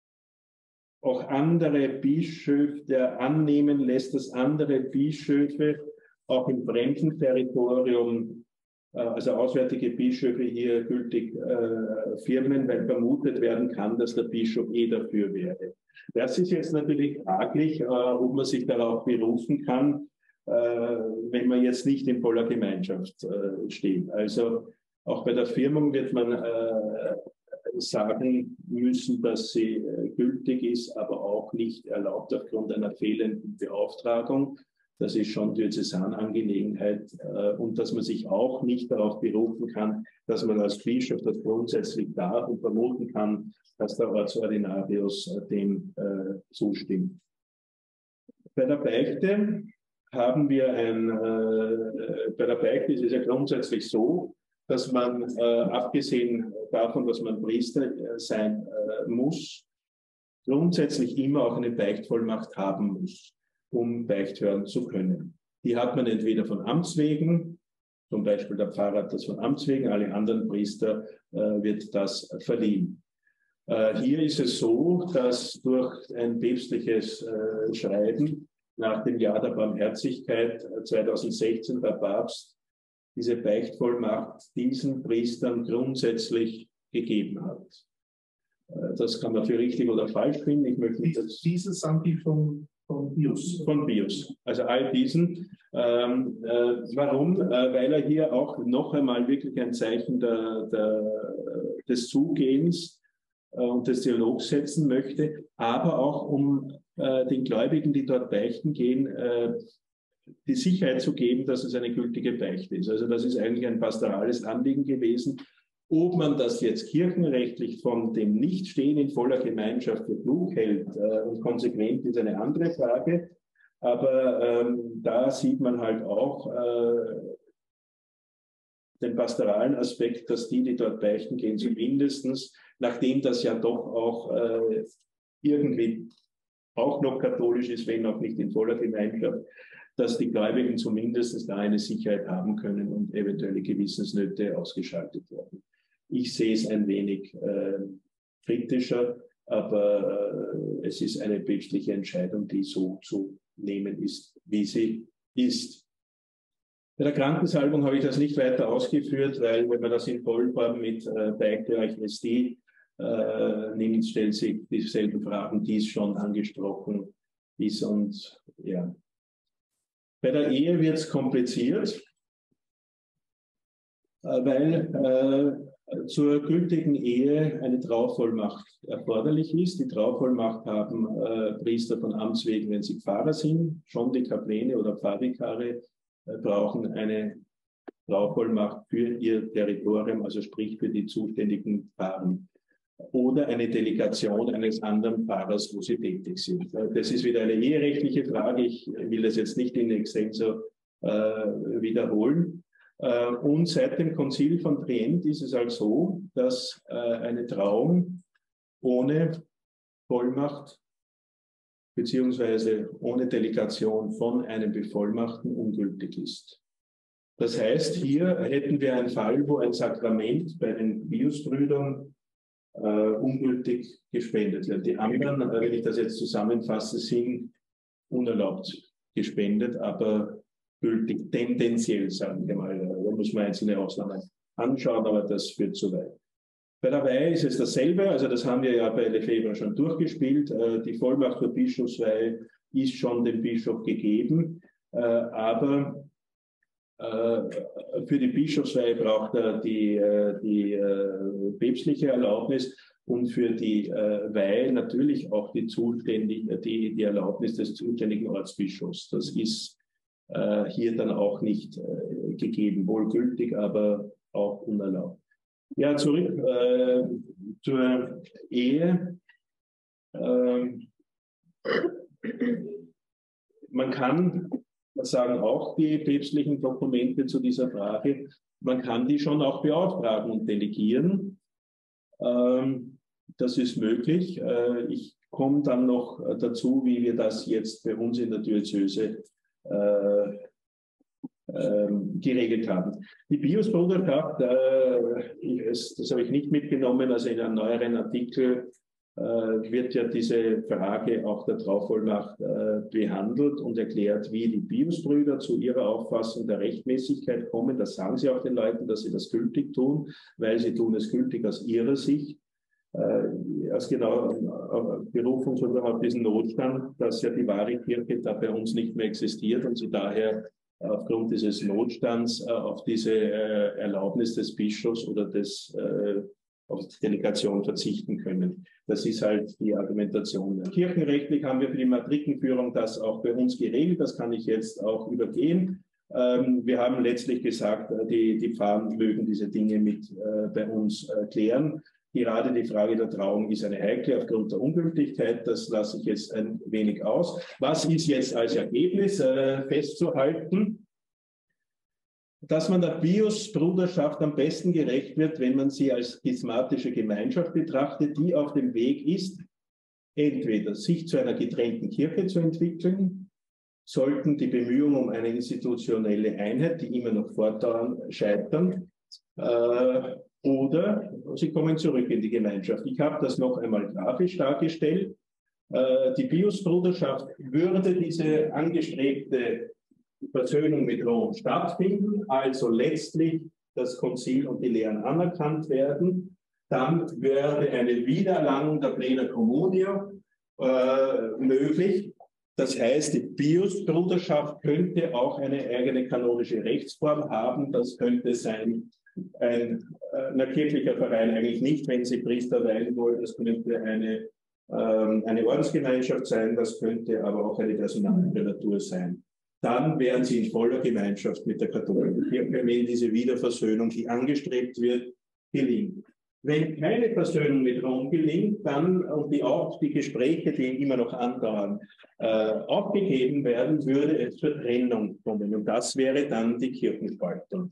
A: auch andere Bischöfe, der annehmen lässt, dass andere Bischöfe auch im fremden Territorium, äh, also auswärtige Bischöfe hier gültig äh, firmen, weil vermutet werden kann, dass der Bischof eh dafür wäre. Das ist jetzt natürlich fraglich, äh, ob man sich darauf berufen kann, äh, wenn man jetzt nicht in voller Gemeinschaft äh, steht. Also auch bei der Firmung wird man äh, sagen müssen, dass sie äh, gültig ist, aber auch nicht erlaubt aufgrund einer fehlenden Beauftragung. Das ist schon Diözesanangelegenheit äh, und dass man sich auch nicht darauf berufen kann, dass man als Bischof das grundsätzlich darf und vermuten kann, dass der Ortsordinarius äh, dem äh, zustimmt. Bei der Beichte haben wir ein, äh, bei der Beichte ist es ja grundsätzlich so, dass man, äh, abgesehen davon, dass man Priester äh, sein äh, muss, grundsätzlich immer auch eine Beichtvollmacht haben muss, um Beicht hören zu können. Die hat man entweder von Amts wegen, zum Beispiel der Pfarrer hat das von Amts wegen, alle anderen Priester äh, wird das verliehen. Äh, hier ist es so, dass durch ein päpstliches äh, Schreiben nach dem Jahr der Barmherzigkeit äh, zweitausendsechzehn der Papst diese Beichtvollmacht diesen Priestern grundsätzlich gegeben hat. Das kann man für richtig oder falsch finden. Ich möchte nicht, dass
C: diese sind die von, von Pius.
A: Von Pius. Also all diesen. Ähm, äh, warum? Äh, weil er hier auch noch einmal wirklich ein Zeichen der, der, des Zugehens äh, und des Dialogs setzen möchte, aber auch um äh, den Gläubigen, die dort beichten gehen, äh, die Sicherheit zu geben, dass es eine gültige Beichte ist. Also das ist eigentlich ein pastorales Anliegen gewesen. Ob man das jetzt kirchenrechtlich von dem Nichtstehen in voller Gemeinschaft für klug hält äh, und konsequent, ist eine andere Frage. Aber ähm, da sieht man halt auch äh, den pastoralen Aspekt, dass die, die dort beichten gehen, zumindest, nachdem das ja doch auch äh, irgendwie auch noch katholisch ist, wenn auch nicht in voller Gemeinschaft, dass die Gläubigen zumindest da eine Sicherheit haben können und eventuelle Gewissensnöte ausgeschaltet werden. Ich sehe es ein wenig äh, kritischer, aber äh, es ist eine päpstliche Entscheidung, die so zu nehmen ist, wie sie ist. Bei der Krankensalbung habe ich das nicht weiter ausgeführt, weil wenn man das in Vollform mit äh, Beichte Eucharistie äh, nimmt, stellt sich dieselben Fragen, die es schon angesprochen ist. Und ja. Bei der Ehe wird es kompliziert, weil äh, zur gültigen Ehe eine Trauvollmacht erforderlich ist. Die Trauvollmacht haben äh, Priester von Amts wegen, wenn sie Pfarrer sind. Schon die Kapläne oder Pfarrvikare äh, brauchen eine Trauvollmacht für ihr Territorium, also sprich für die zuständigen Pfarren. oder eine Delegation eines anderen Pfarrers, wo sie tätig sind. Das ist wieder eine eherechtliche Frage. Ich will das jetzt nicht in extenso äh, wiederholen. Äh, und seit dem Konzil von Trient ist es halt so, dass äh, eine Trauung ohne Vollmacht beziehungsweise ohne Delegation von einem Bevollmachten ungültig ist. Das heißt, hier hätten wir einen Fall, wo ein Sakrament bei den Piusbrüdern äh, ungültig gespendet wird. Die anderen, äh, wenn ich das jetzt zusammenfasse, sind unerlaubt gespendet, aber gültig, tendenziell, sagen wir mal. Da muss man einzelne Ausnahmen anschauen, aber das führt zu weit. Bei der Weihe ist es dasselbe, also das haben wir ja bei Lefebvre schon durchgespielt. Äh, die Vollmacht zur Bischofsweihe ist schon dem Bischof gegeben, äh, aber für die Bischofsweihe braucht er die, die äh, päpstliche Erlaubnis und für die äh, Weihe natürlich auch die, zuständig, die, die Erlaubnis des zuständigen Ortsbischofs. Das ist äh, hier dann auch nicht äh, gegeben, wohl gültig, aber auch unerlaubt. Ja, zurück äh, zur Ehe. Ähm, man kann Das sagen auch die päpstlichen Dokumente zu dieser Frage. Man kann die schon auch beauftragen und delegieren. Ähm, das ist möglich. Äh, ich komme dann noch dazu, wie wir das jetzt bei uns in der Diözese äh, äh, geregelt haben. Die Piusbruderschaft, äh, ich, das habe ich nicht mitgenommen, also in einem neueren Artikel wird ja diese Frage auch der Trauvollmacht äh, behandelt und erklärt, wie die Piusbrüder zu ihrer Auffassung der Rechtmäßigkeit kommen. Das sagen sie auch den Leuten, dass sie das gültig tun, weil sie tun es gültig aus ihrer Sicht. Äh, als genau äh, Berufung auf diesen Notstand, dass ja die wahre Kirche da bei uns nicht mehr existiert und sie daher aufgrund dieses Notstands äh, auf diese äh, Erlaubnis des Bischofs oder des äh, auf die Delegation verzichten können. Das ist halt die Argumentation. Kirchenrechtlich haben wir für die Matrikenführung das auch bei uns geregelt. Das kann ich jetzt auch übergehen. Ähm, wir haben letztlich gesagt, die, die Pfarrer mögen diese Dinge mit äh, bei uns äh, klären. Gerade die Frage der Trauung ist eine heikle aufgrund der Ungültigkeit. Das lasse ich jetzt ein wenig aus. Was ist jetzt als Ergebnis äh, festzuhalten? Dass man der Piusbruderschaft am besten gerecht wird, wenn man sie als schismatische Gemeinschaft betrachtet, die auf dem Weg ist, entweder sich zu einer getrennten Kirche zu entwickeln, sollten die Bemühungen um eine institutionelle Einheit, die immer noch fortdauern, scheitern, äh, oder sie kommen zurück in die Gemeinschaft. Ich habe das noch einmal grafisch dargestellt. Äh, die Piusbruderschaft würde diese angestrebte Versöhnung mit Rom stattfinden, also letztlich das Konzil und die Lehren anerkannt werden, dann wäre eine Wiedererlangung der Plena Communio äh, möglich. Das heißt, die Piusbruderschaft könnte auch eine eigene kanonische Rechtsform haben. Das könnte sein ein, ein kirchlicher Verein, eigentlich nicht, wenn Sie Priester weihen wollen. Das könnte eine, ähm, eine Ordensgemeinschaft sein, das könnte aber auch eine personale Natur sein. Dann wären sie in voller Gemeinschaft mit der katholischen Kirche, wenn diese Wiederversöhnung, die angestrebt wird, gelingt. Wenn keine Versöhnung mit Rom gelingt, dann und die auch die Gespräche, die immer noch andauern, äh, aufgegeben werden, würde es zur Trennung kommen. Und das wäre dann die Kirchenspaltung.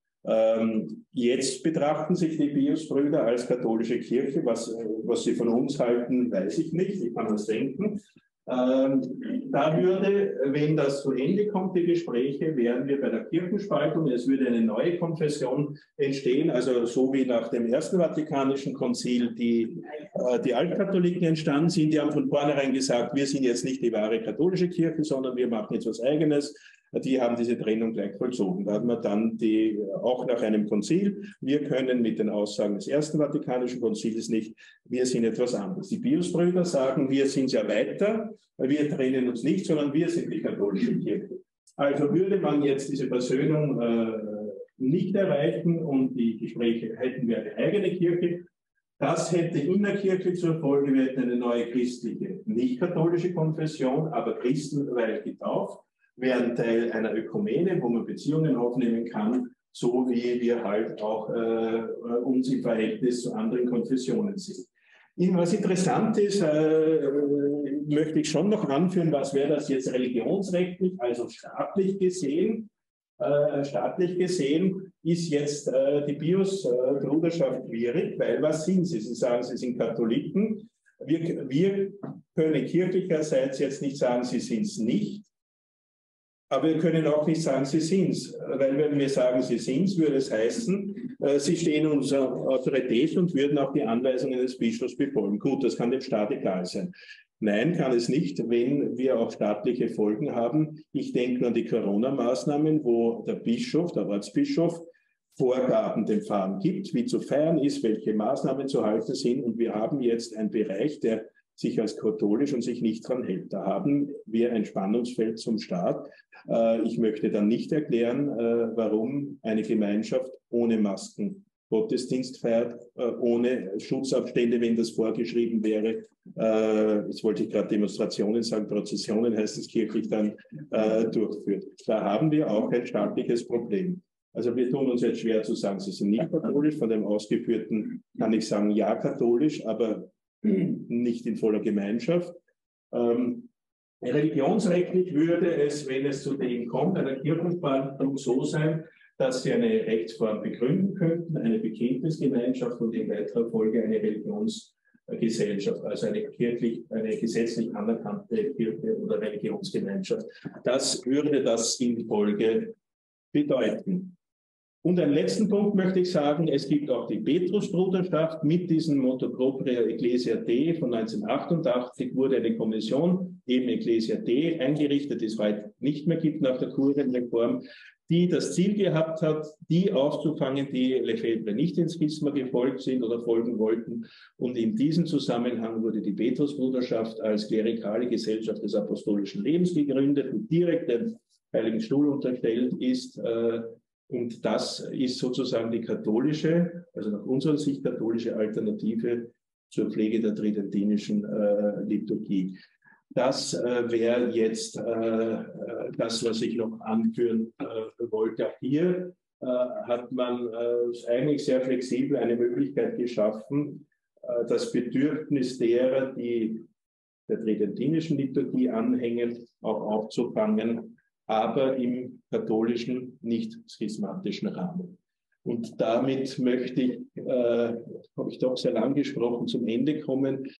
A: Ähm, jetzt betrachten sich die Piusbrüder als katholische Kirche. Was, was sie von uns halten, weiß ich nicht. Ich kann das denken. Ähm, da würde, wenn das zu Ende kommt, die Gespräche, wären wir bei der Kirchenspaltung. Es würde eine neue Konfession entstehen, also so wie nach dem Ersten Vatikanischen Konzil die, äh, die Altkatholiken entstanden sind. Die haben von vornherein gesagt, wir sind jetzt nicht die wahre katholische Kirche, sondern wir machen jetzt was Eigenes. Die haben diese Trennung gleich vollzogen. Da hat man dann die, auch nach einem Konzil, wir können mit den Aussagen des Ersten Vatikanischen Konzils nicht, wir sind etwas anderes. Die Piusbrüder sagen, wir sind ja weiter, wir trennen uns nicht, sondern wir sind die katholische Kirche. Also würde man jetzt diese Versöhnung äh, nicht erreichen und die Gespräche, hätten wir eine eigene Kirche. Das hätte innerkirchlich zur Folge, wir hätten eine neue christliche, nicht katholische Konfession, aber christenreich getauft, wären Teil einer Ökumene, wo man Beziehungen aufnehmen kann, so wie wir halt auch äh, uns im Verhältnis zu anderen Konfessionen sind. Was interessant ist, äh, möchte ich schon noch anführen, was wäre das jetzt religionsrechtlich, also staatlich gesehen. Äh, staatlich gesehen ist jetzt äh, die Pius-Bruderschaft schwierig, weil was sind sie? Sie sagen, sie sind Katholiken. Wir, wir können kirchlicherseits jetzt nicht sagen, sie sind es nicht. Aber wir können auch nicht sagen, sie sind es. Weil wenn wir sagen, sie sind es, würde es heißen, äh, sie stehen unserer Autorität und würden auch die Anweisungen des Bischofs befolgen. Gut, das kann dem Staat egal sein. Nein, kann es nicht, wenn wir auch staatliche Folgen haben. Ich denke an die Corona-Maßnahmen, wo der Bischof, der Ortsbischof, Vorgaben dem Pfarrern gibt, wie zu feiern ist, welche Maßnahmen zu halten sind. Und wir haben jetzt einen Bereich, der sich als katholisch und sich nicht dran hält. Da haben wir ein Spannungsfeld zum Staat. Ich möchte dann nicht erklären, warum eine Gemeinschaft ohne Masken Gottesdienst feiert, ohne Schutzabstände, wenn das vorgeschrieben wäre. Jetzt wollte ich gerade Demonstrationen sagen, Prozessionen heißt es kirchlich dann durchführt. Da haben wir auch ein staatliches Problem. Also wir tun uns jetzt schwer zu sagen, sie sind nicht katholisch. Von dem Ausgeführten kann ich sagen, ja katholisch, aber nicht in voller Gemeinschaft. Ähm, religionsrechtlich würde es, wenn es zu dem kommt, einer Kirchenverwaltung so sein, dass sie eine Rechtsform begründen könnten, eine Bekenntnisgemeinschaft und in weiterer Folge eine Religionsgesellschaft, also eine kirchlich, eine gesetzlich anerkannte Kirche oder Religionsgemeinschaft. Das würde das in Folge bedeuten. Und einen letzten Punkt möchte ich sagen, es gibt auch die Petrusbruderschaft mit diesem Motto Propria Ecclesia Dei von neunzehnhundertachtundachtzig wurde eine Kommission, eben Ecclesia Dei, eingerichtet, die es heute nicht mehr gibt nach der Kurienreform, die das Ziel gehabt hat, die aufzufangen, die Lefebvre nicht ins Schisma gefolgt sind oder folgen wollten. Und in diesem Zusammenhang wurde die Petrusbruderschaft als klerikale Gesellschaft des apostolischen Lebens gegründet und direkt dem Heiligen Stuhl unterstellt ist. Äh, Und das ist sozusagen die katholische, also nach unserer Sicht katholische Alternative zur Pflege der tridentinischen äh, Liturgie. Das äh, wäre jetzt äh, das, was ich noch anführen äh, wollte. Auch hier äh, hat man äh, eigentlich sehr flexibel eine Möglichkeit geschaffen, äh, das Bedürfnis derer, die der tridentinischen Liturgie anhängen, auch aufzufangen, aber im katholischen, nicht schismatischen Rahmen. Und damit möchte ich, äh, habe ich doch sehr lang gesprochen, zum Ende kommen.